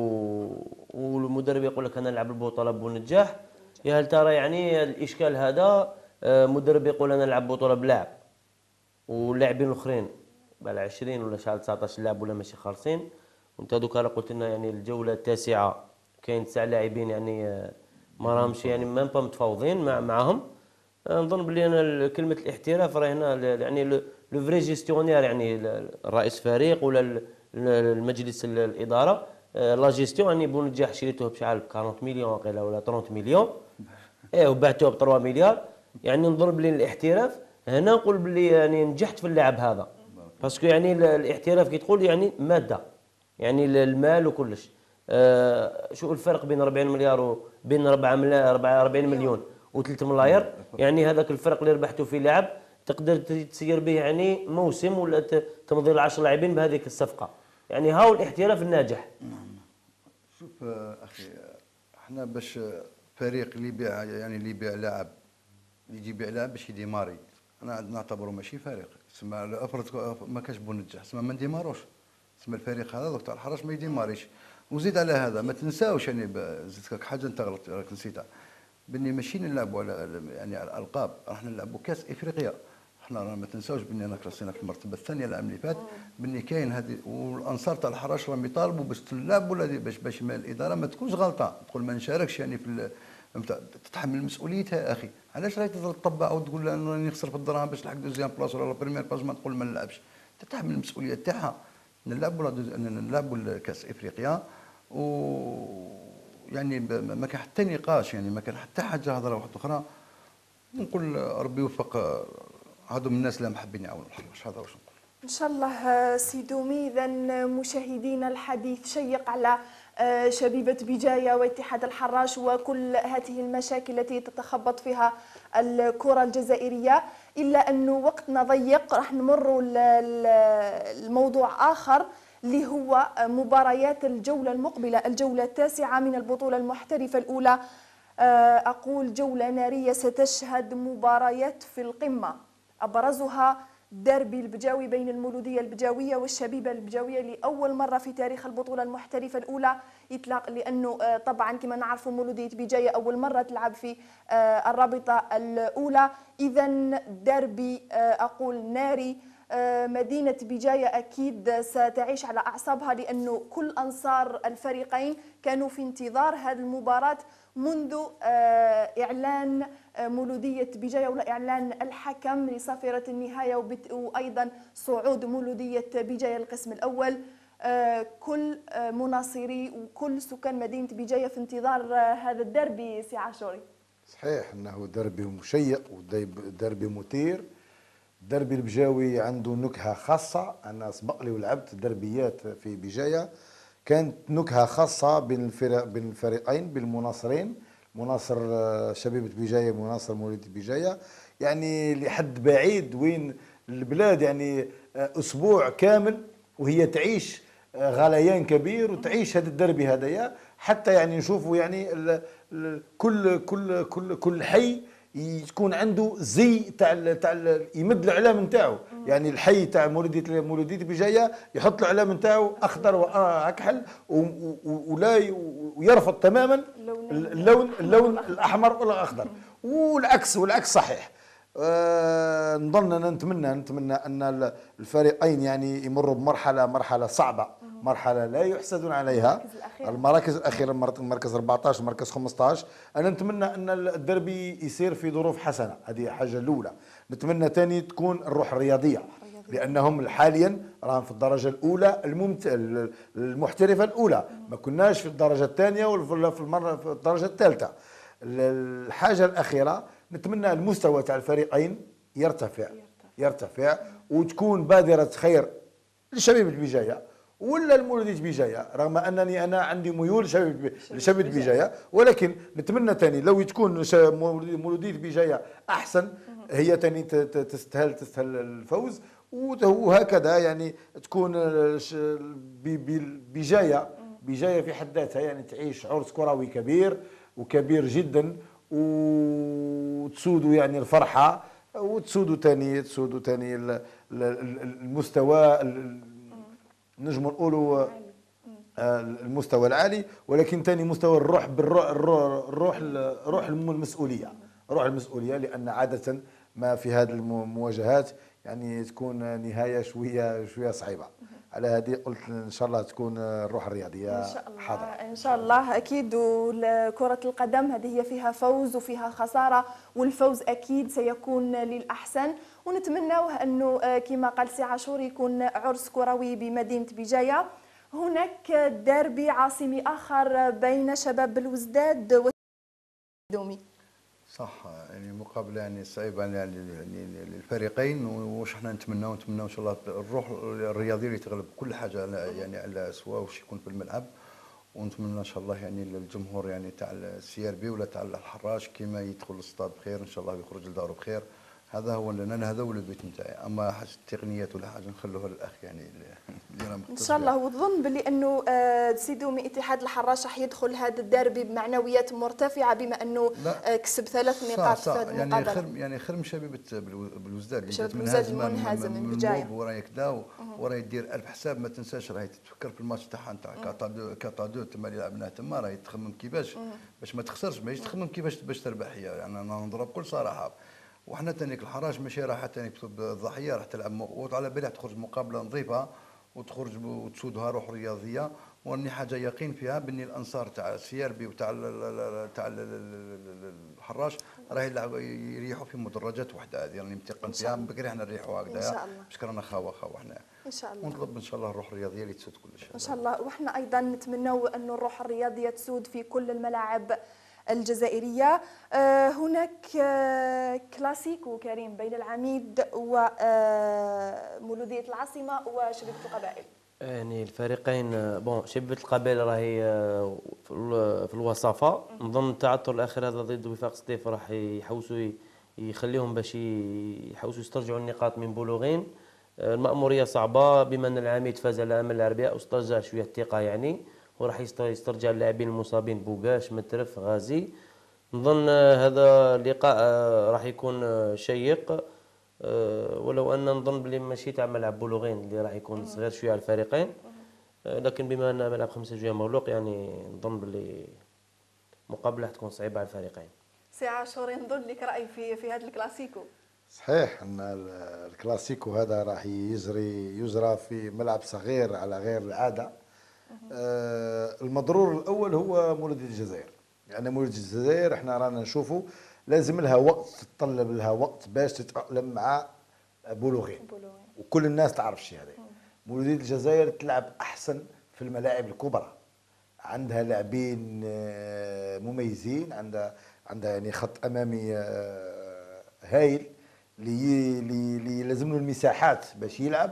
والمدرب يقول لك انا نلعب البطوله بونجاح. يا هل ترى يعني الاشكال هذا، مدرب يقول انا نلعب بطوله بلاعب واللاعبين الاخرين بال عشرين ولا شحال تسعطاش لاعب ولا ماشي خالصين، وانت دوكا قلت لنا يعني الجوله التاسعه كاين تسع لاعبين يعني ما راهمش يعني ميم با متفاوضين مع معاهم. نظن بلي انا كلمه الاحتراف راه هنا يعني لو فري جيستيونير، يعني الرئيس فريق ولا المجلس الاداره لا جيستيون، يعني بونجاح شريتوه بشحال ب أربعين مليون وقيله ولا ثلاثين مليون ايه وبعتوه ب ثلاثة مليار. يعني نظن بلي الاحتراف هنا نقول بلي يعني نجحت في اللاعب هذا، باسكو يعني الاحتراف كي تقول يعني ماده يعني المال وكلش. آه شو الفرق بين أربعين مليار وبين أربعين مليون و3 ملاير؟ يعني هذاك الفرق اللي ربحته في لاعب تقدر تسير به يعني موسم ولا تمضي العشر لاعبين بهذيك الصفقه، يعني هاو الاحتراف الناجح. شوف اخي، احنا باش فريق اللي يبيع يعني اللي يبيع لاعب يجي يبيع لاعب باش يديماري، انا نعتبره ماشي فريق، تسمى افرض ما كاش بونجاح تسمى ما نديماروش، تسمى الفريق هذا دوك تاع الحراش ما يديماريش. وزيد على هذا ما تنساوش يعني زدت لك حاجه انت غلط راك نسيتها، بني ماشي نلعبوا على يعني على الالقاب، راح نلعبوا كاس افريقيا. احنا ما تنساوش بني انا كراسينا في المرتبه الثانيه العام اللي فات، بني كاين هذه والانصار تاع الحراش راهم يطالبوا باش تلعب ولا باش باش الاداره ما تكونش غلطه، تقول ما نشاركش يعني في تتحمل مسؤوليتها. اخي علاش راهي تطبع وتقول راني نخسر في الدراهم باش نلحق دوزيام بلاصه ولا بريمير بلاصه ما تقول ما نلعبش، تتحمل المسؤوليه تاعها. نلعبوا نلعبوا كاس افريقيا، و يعني ما كان حتى نقاش، يعني ما كان حتى حاجه هضره واحده اخرى. نقول ربي يوفق هذوم الناس اللي محبين يعاونوا الحراش، هذا واش نقول. ان شاء الله سي دومي. اذا مشاهدينا الحديث شيق على شبيبة بجاية واتحاد الحراش وكل هذه المشاكل التي تتخبط فيها الكرة الجزائرية، إلا أنه وقتنا ضيق. راح نمر الموضوع آخر اللي هو مباريات الجولة المقبلة، الجولة التاسعة من البطولة المحترفة الأولى. أقول جولة نارية ستشهد مباريات في القمة، أبرزها ديربي البجاوي بين المولودية البجاوية والشبيبة البجاوية لأول مرة في تاريخ البطولة المحترفة الأولى يطلق، لأنه طبعا كما نعرفوا مولودية بجاية أول مرة تلعب في الرابطة الأولى. إذا ديربي أقول ناري. مدينة بجاية أكيد ستعيش على أعصابها، لأنه كل أنصار الفريقين كانوا في انتظار هذه المباراة منذ إعلان مولودية بجاية ولا إعلان الحكم لصافرة النهاية، وأيضا صعود مولودية بجاية القسم الأول. كل مناصري وكل سكان مدينة بجاية في انتظار هذا الدربي سي عاشوري. صحيح انه دربي مشيق ودربي مثير. دربي البجاوي عنده نكهه خاصه. انا سبق لي ولعبت دربيات في بجايه كانت نكهه خاصه بين الفرق بين الفريقين بالمناصرين، مناصر شبيبه بجايه مناصر مولوديه بجايه، يعني لحد بعيد وين البلاد، يعني اسبوع كامل وهي تعيش غليان كبير وتعيش هذا الدربي هذايا، حتى يعني نشوفوا يعني ال ال كل كل كل كل حي يكون عنده زي تاع تاع يمد الاعلام نتاعو، يعني الحي تاع مولوديه مولوديه بجايه يحط الاعلام نتاعو اخضر واكحل ولا ويرفض تماما اللون اللون الاحمر ولا الاخضر، والعكس والعكس صحيح. أه نظن نتمنى نتمنى ان الفريقين يعني يمروا بمرحله مرحله صعبه، مرحله لا يحسدون عليها. المراكز الاخيره المركز أربعطاش والمركز خمسطاش، انا نتمنى ان الدربي يسير في ظروف حسنه، هذه حاجه الاولى. نتمنى ثاني تكون الروح الرياضيه، لانهم حاليا راهم في الدرجه الاولى الممت... المحترفه الاولى، ما كناش في الدرجه الثانيه ولا في المره في الدرجه الثالثه. الحاجه الاخيره نتمنى المستوى تاع الفريقين يرتفع يرتفع وتكون بادره خير لشبيبه بجايه ولا المولوديه بجايه، رغم انني انا عندي ميول لشبيبه بجايه، ولكن نتمنى ثاني لو تكون مولوديه بجايه احسن، هي ثاني تستاهل تستاهل الفوز، وهكذا يعني تكون بجايه بجايه في حد ذاتها يعني تعيش عرس كروي كبير وكبير جدا، وتسودوا يعني الفرحه وتسودوا ثاني تسودوا ثاني المستوى، نجم نقولوا المستوى العالي، ولكن ثاني مستوى الروح بالروح الروح الروح المسؤوليه روح المسؤوليه، لان عاده ما في هذه المواجهات يعني تكون نهايه شويه شويه صعيبه. على هذه قلت ان شاء الله تكون الروح الرياضيه حاضره ان شاء الله. اكيد وكره القدم هذه هي فيها فوز وفيها خساره، والفوز اكيد سيكون للاحسن، ونتمناوه انه كما قال سي عاشور يكون عرس كروي بمدينه بجايه. هناك ديربي عاصمي اخر بين شباب الوزداد والدومي. صح، يعني مقابله يعني صعيبه يعني للفريقين، واش احنا نتمناو نتمناو ان شاء الله الروح الرياضيه اللي تغلب كل حاجه يعني على سواء واش يكون في الملعب، ونتمنى ان شاء الله يعني الجمهور يعني تاع السي ار بي ولا تاع الحراش كيما يدخل الاستاد بخير ان شاء الله ويخرج لداره بخير. هذا هو لان هذا هو البيت نتاعي، اما حاجه التقنيات ولا حاجه نخلوها للاخ يعني اللي راه ان شاء الله. وتظن بلي انه سيدومي اتحاد الحراش راح يدخل هذا الديربي بمعنويات مرتفعه بما انه كسب ثلاث نقاط في هذه المقابله. يعني خير يعني خير من شبيبه بالوزداد اللي جات منهزمه من بجايه وراهي كدا وراهي دير ألف حساب. ما تنساش راهي تفكر في الماتش تاعها نتاع كاطا دو كاطا دو تما اللي لعبناه تما، راهي تخمم كيفاش باش ما تخسرش، ماهيش تخمم كيفاش باش تربح هي. يعني انا نضرب بكل صراحه، وحنا تانيك الحراش ماشي راح تاني الضحيه راح تلعب وعلى بالها تخرج مقابله نظيفه وتخرج وتسودها روح رياضيه، واني حاجه يقين فيها باني الانصار تاع السي ار بي وتاع تاع الحراش راه يلعبوا يريحوا في مدرجات وحده، هذه راني متيقن فيها. بكري حنا نريحوا هكذايا باش رانا خاوه خاوه حنا ان شاء الله، ونطلب ان شاء الله الروح الرياضيه اللي تسود كل شيء ان شاء الله. وحنا ايضا نتمنوا ان الروح الرياضيه تسود في كل الملاعب الجزائرية. هناك كلاسيكو كريم بين العميد ومولودية العاصمة وشبيبة القبائل. يعني الفريقين بون شبيبة القبائل راهي في الوصافة، نظن التعثر الاخير هذا ضد وفاق سطيف راح يحوسوا يخليهم باش يحوسوا يسترجعوا النقاط من بلوغين. المأمورية صعبة بما ان العميد فاز على امل الاربعاء واسترجع شوية الثقة يعني، وراح يسترجع اللاعبين المصابين بوغاش مترف غازي. نظن هذا اللقاء راح يكون شيق، ولو ان نظن بلي ماشي تاع ملعب بلوغين اللي راح يكون صغير شويه على الفريقين، لكن بما ان ملعب خمسة جويه مغلوق يعني نظن بلي مقابله تكون صعيبه على الفريقين. سي عاشور نظن لك راي في في هذا الكلاسيكو. صحيح ان الكلاسيكو هذا راح يجري يجرى في ملعب صغير على غير العاده. آه المضرور الاول هو مولوديه الجزائر، يعني مولوديه الجزائر احنا رانا نشوفوا لازم لها وقت، تتطلب لها وقت باش تتاقلم مع بلوغين، وكل الناس تعرف الشيء هذا. مولودية الجزائر تلعب احسن في الملاعب الكبرى، عندها لاعبين مميزين، عندها عندها يعني خط امامي هايل اللي اللي لازم له المساحات باش يلعب.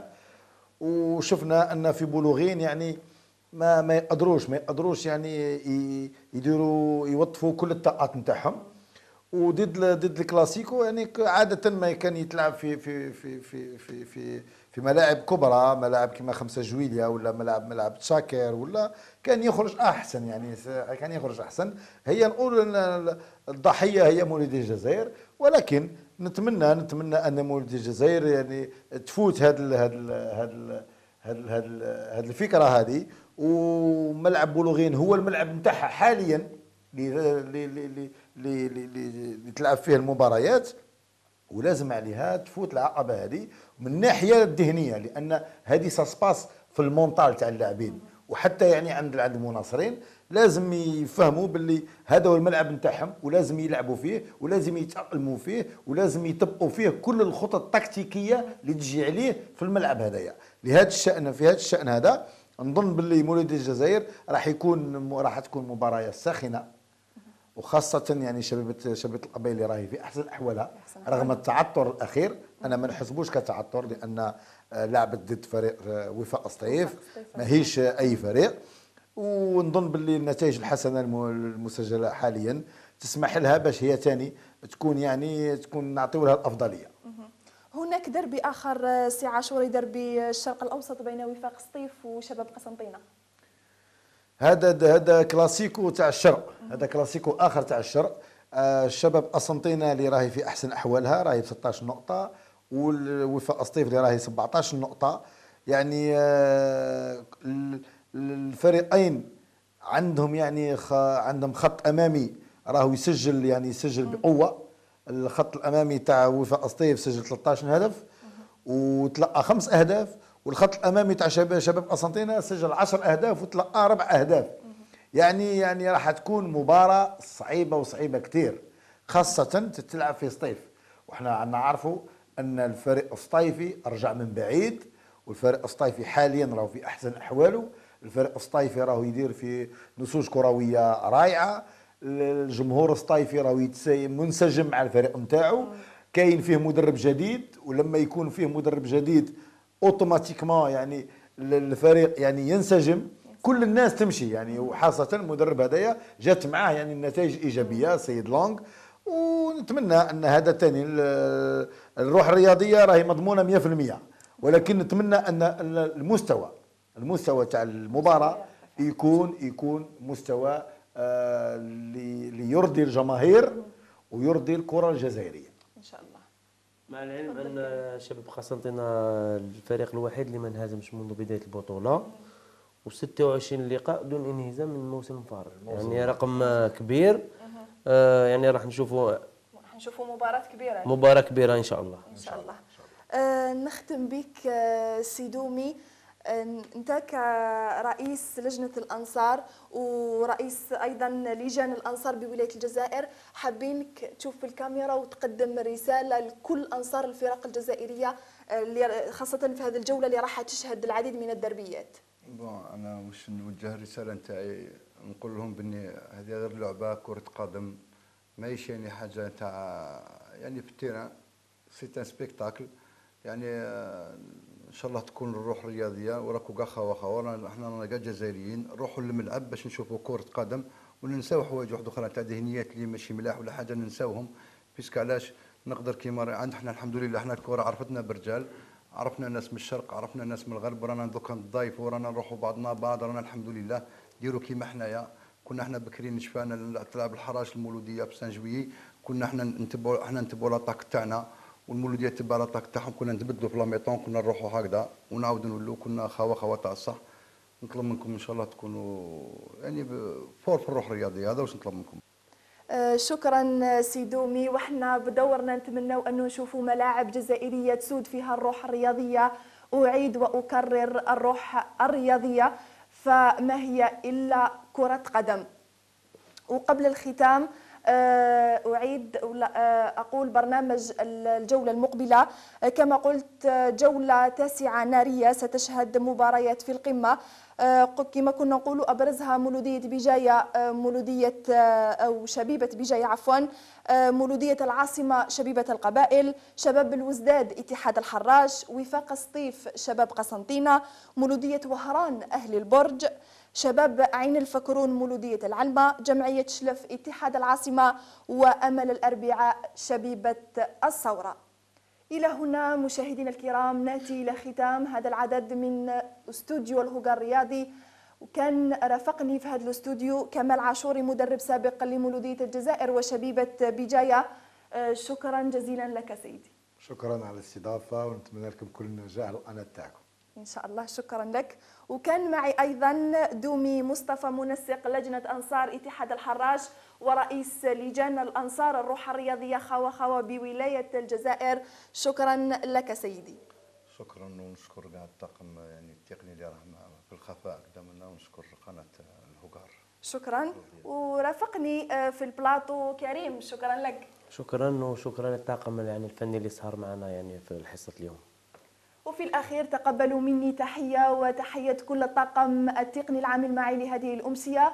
وشفنا ان في بلوغين يعني ما ما يقدروش ما يقدروش يعني يديروا يوظفوا كل الطاقات نتاعهم. وضد ضد الكلاسيكو يعني عاده ما كان يتلعب في في في في في في, في ملاعب كبرى، ملاعب كما خمسة جويليا ولا ملاعب ملعب تشاكر، ولا كان يخرج احسن يعني كان يخرج احسن. هي نقول ان الضحيه هي مولودية الجزائر، ولكن نتمنى نتمنى ان مولودية الجزائر يعني تفوت هذا هذا هذا هذا هذه الفكره هذه. وملعب بلوغين هو الملعب نتاعها حاليا اللي اللي تلعب فيه المباريات، ولازم عليها تفوت العقبه هذه من الناحيه الذهنيه، لان هذه ساسباس في المونطال تاع اللاعبين، وحتى يعني عند عند المناصرين لازم يفهموا باللي هذا هو الملعب نتاعهم، ولازم يلعبوا فيه، ولازم يتأقلموا فيه، ولازم يطبقوا فيه كل الخطط التكتيكيه اللي تجي عليه في الملعب هذايا. لهذا الشأن في هذا الشأن هذا نظن باللي مولودية الجزائر راح يكون راح تكون مباراه ساخنه، وخاصة يعني شبيبة شبيبة القبائل راهي في أحسن أحوالها رغم التعثر الأخير. أنا ما نحسبوش كتعثر، لأن لعبت ضد فريق وفاق سطيف ماهيش أي فريق. ونظن باللي النتائج الحسنة المسجلة حاليا تسمح لها باش هي تاني تكون يعني تكون نعطيو لها الأفضلية. هناك دربي آخر سي عاشوري، دربي الشرق الأوسط بين وفاق سطيف وشباب قسنطينة. هذا هذا كلاسيكو تاع الشرق، هذا كلاسيكو اخر تاع الشرق. آه الشباب قسنطينه اللي راهي في احسن احوالها راهي ب ستطاش نقطه، والوفاق سطيف اللي راهي سبعطاش نقطه. يعني آه الفريقين عندهم يعني عندهم خط امامي راهو يسجل يعني يسجل بقوه. الخط الامامي تاع وفاق سطيف سجل ثلاثطاش هدف وتلقى خمس اهداف، والخط الامامي تاع شباب شباب قسنطينه سجل عشر اهداف وتلقى ربع اهداف. يعني يعني راح تكون مباراه صعيبه وصعيبه كثير، خاصه تتلعب في سطيف، وحنا نعرفوا ان الفريق السطيفي رجع من بعيد، والفريق السطيفي حاليا راهو في احسن احواله. الفريق السطيفي راهو يدير في نسوج كرويه رائعه، الجمهور السطيفي راهو منسجم مع الفريق نتاعو، كاين فيه مدرب جديد، ولما يكون فيه مدرب جديد اوتوماتيكمان يعني الفريق يعني ينسجم، كل الناس تمشي يعني. وخاصه المدرب هذايا جات معاه يعني النتائج ايجابيه سيد لونغ. ونتمنى ان هذا ثاني الروح الرياضيه راهي مضمونه مئة بالمئة، ولكن نتمنى ان المستوى المستوى تاع المباراه يكون يكون مستوى اللي يرضي الجماهير ويرضي الكره الجزائريه ان شاء الله. مع العلم ان شباب قسنطينه الفريق الوحيد اللي ما انهزمش منذ بدايه البطوله، وستة وعشرين لقاء دون انهزام من موسم فارغ، يعني رقم كبير. آه يعني راح نشوفوا راح نشوفوا مباراه كبيره مباراه كبيره ان شاء الله ان شاء الله. آه نختم بك آه سيدومي، انت كرئيس لجنه الانصار ورئيس ايضا لجان الانصار بولايه الجزائر، حابينك تشوف في الكاميرا وتقدم رساله لكل انصار الفرق الجزائريه اللي خاصه في هذه الجوله اللي راح تشهد العديد من الدربيات. بون انا واش نوجه الرساله نتاعي نقول لهم بني هذه غير لعبه كره قدم، ماهيش يعني حاجه تاع يعني في التيران، سي ان سبيكتاكل يعني. ان شاء الله تكون الروح الرياضيه، وراكو كاع خوا خوا احنا رانا كاع جزائريين، نروحوا للملعب باش نشوفوا كره قدم وننساو حوايج واحد اخرى تاع ذهنيات اللي ماشي ملاح ولا حاجه ننساوهم. بيسك علاش نقدر كيما عند احنا الحمد لله احنا الكره عرفتنا بالرجال، عرفنا الناس من الشرق، عرفنا الناس من الغرب، ورانا دوكا نضايفوا ورانا نروحوا بعضنا بعض، رانا الحمد لله ديروا كيما حنايا. كنا احنا بكري نشفانا تلعب الحراش المولوديه بسان جويي، كنا احنا نتبعوا احنا نتبعوا لاطاك تاعنا، والمولوديه تبع لاطاك تاعهم، كنا نتبدلوا في لاميطون، كنا نروحوا هكذا ونعاودوا نولوا كنا خوا خوا تاع الصح. نطلب منكم ان شاء الله تكونوا يعني فور في الروح الرياضيه، هذا واش نطلب منكم. آه شكرا سيدومي، وحنا بدورنا نتمنوا انه نشوفوا ملاعب جزائريه تسود فيها الروح الرياضيه. اعيد واكرر، الروح الرياضيه فما هي الا كره قدم. وقبل الختام أعيد أقول برنامج الجولة المقبلة كما قلت جولة تاسعة نارية ستشهد مباريات في القمة كما كنا نقول أبرزها مولودية بجاية مولودية أو شبيبة بجاية عفوا مولودية العاصمة شبيبة القبائل، شباب الوزداد اتحاد الحراش، وفاق سطيف شباب قسنطينة، مولودية وهران أهل البرج، شباب عين الفكرون مولودية العلمة، جمعية شلف اتحاد العاصمة، وأمل الأربعاء شبيبة الصورة. إلى هنا مشاهدينا الكرام نأتي إلى ختام هذا العدد من استوديو الهوغا الرياضي، وكان رافقني في هذا الاستوديو كمال عاشوري مدرب سابق لمولودية الجزائر وشبيبة بجاية. شكرا جزيلا لك سيدي. شكرا على الاستضافة ونتمنى لكم كل النجاح على القناة تاعكم. إن شاء الله شكرا لك. وكان معي أيضا دومي مصطفى منسق لجنة أنصار اتحاد الحراش ورئيس لجان الأنصار الروح الرياضية خوا خوا بولاية الجزائر. شكرا لك سيدي. شكرا ونشكر كاع الطاقم يعني التقني اللي راه في الخفاء قدامنا، ونشكر قناة الهوغار. شكرا. ورافقني في البلاطو كريم، شكرا لك. شكرا وشكرا للطاقم يعني الفني اللي سهر معنا يعني في الحصة اليوم. وفي الأخير تقبلوا مني تحية وتحية كل الطاقم التقني العامل معي لهذه الأمسية،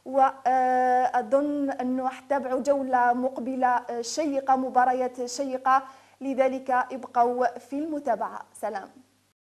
وأظن أنه حتابعوا جولة مقبلة شيقة، مباريات شيقة، لذلك ابقوا في المتابعة. سلام.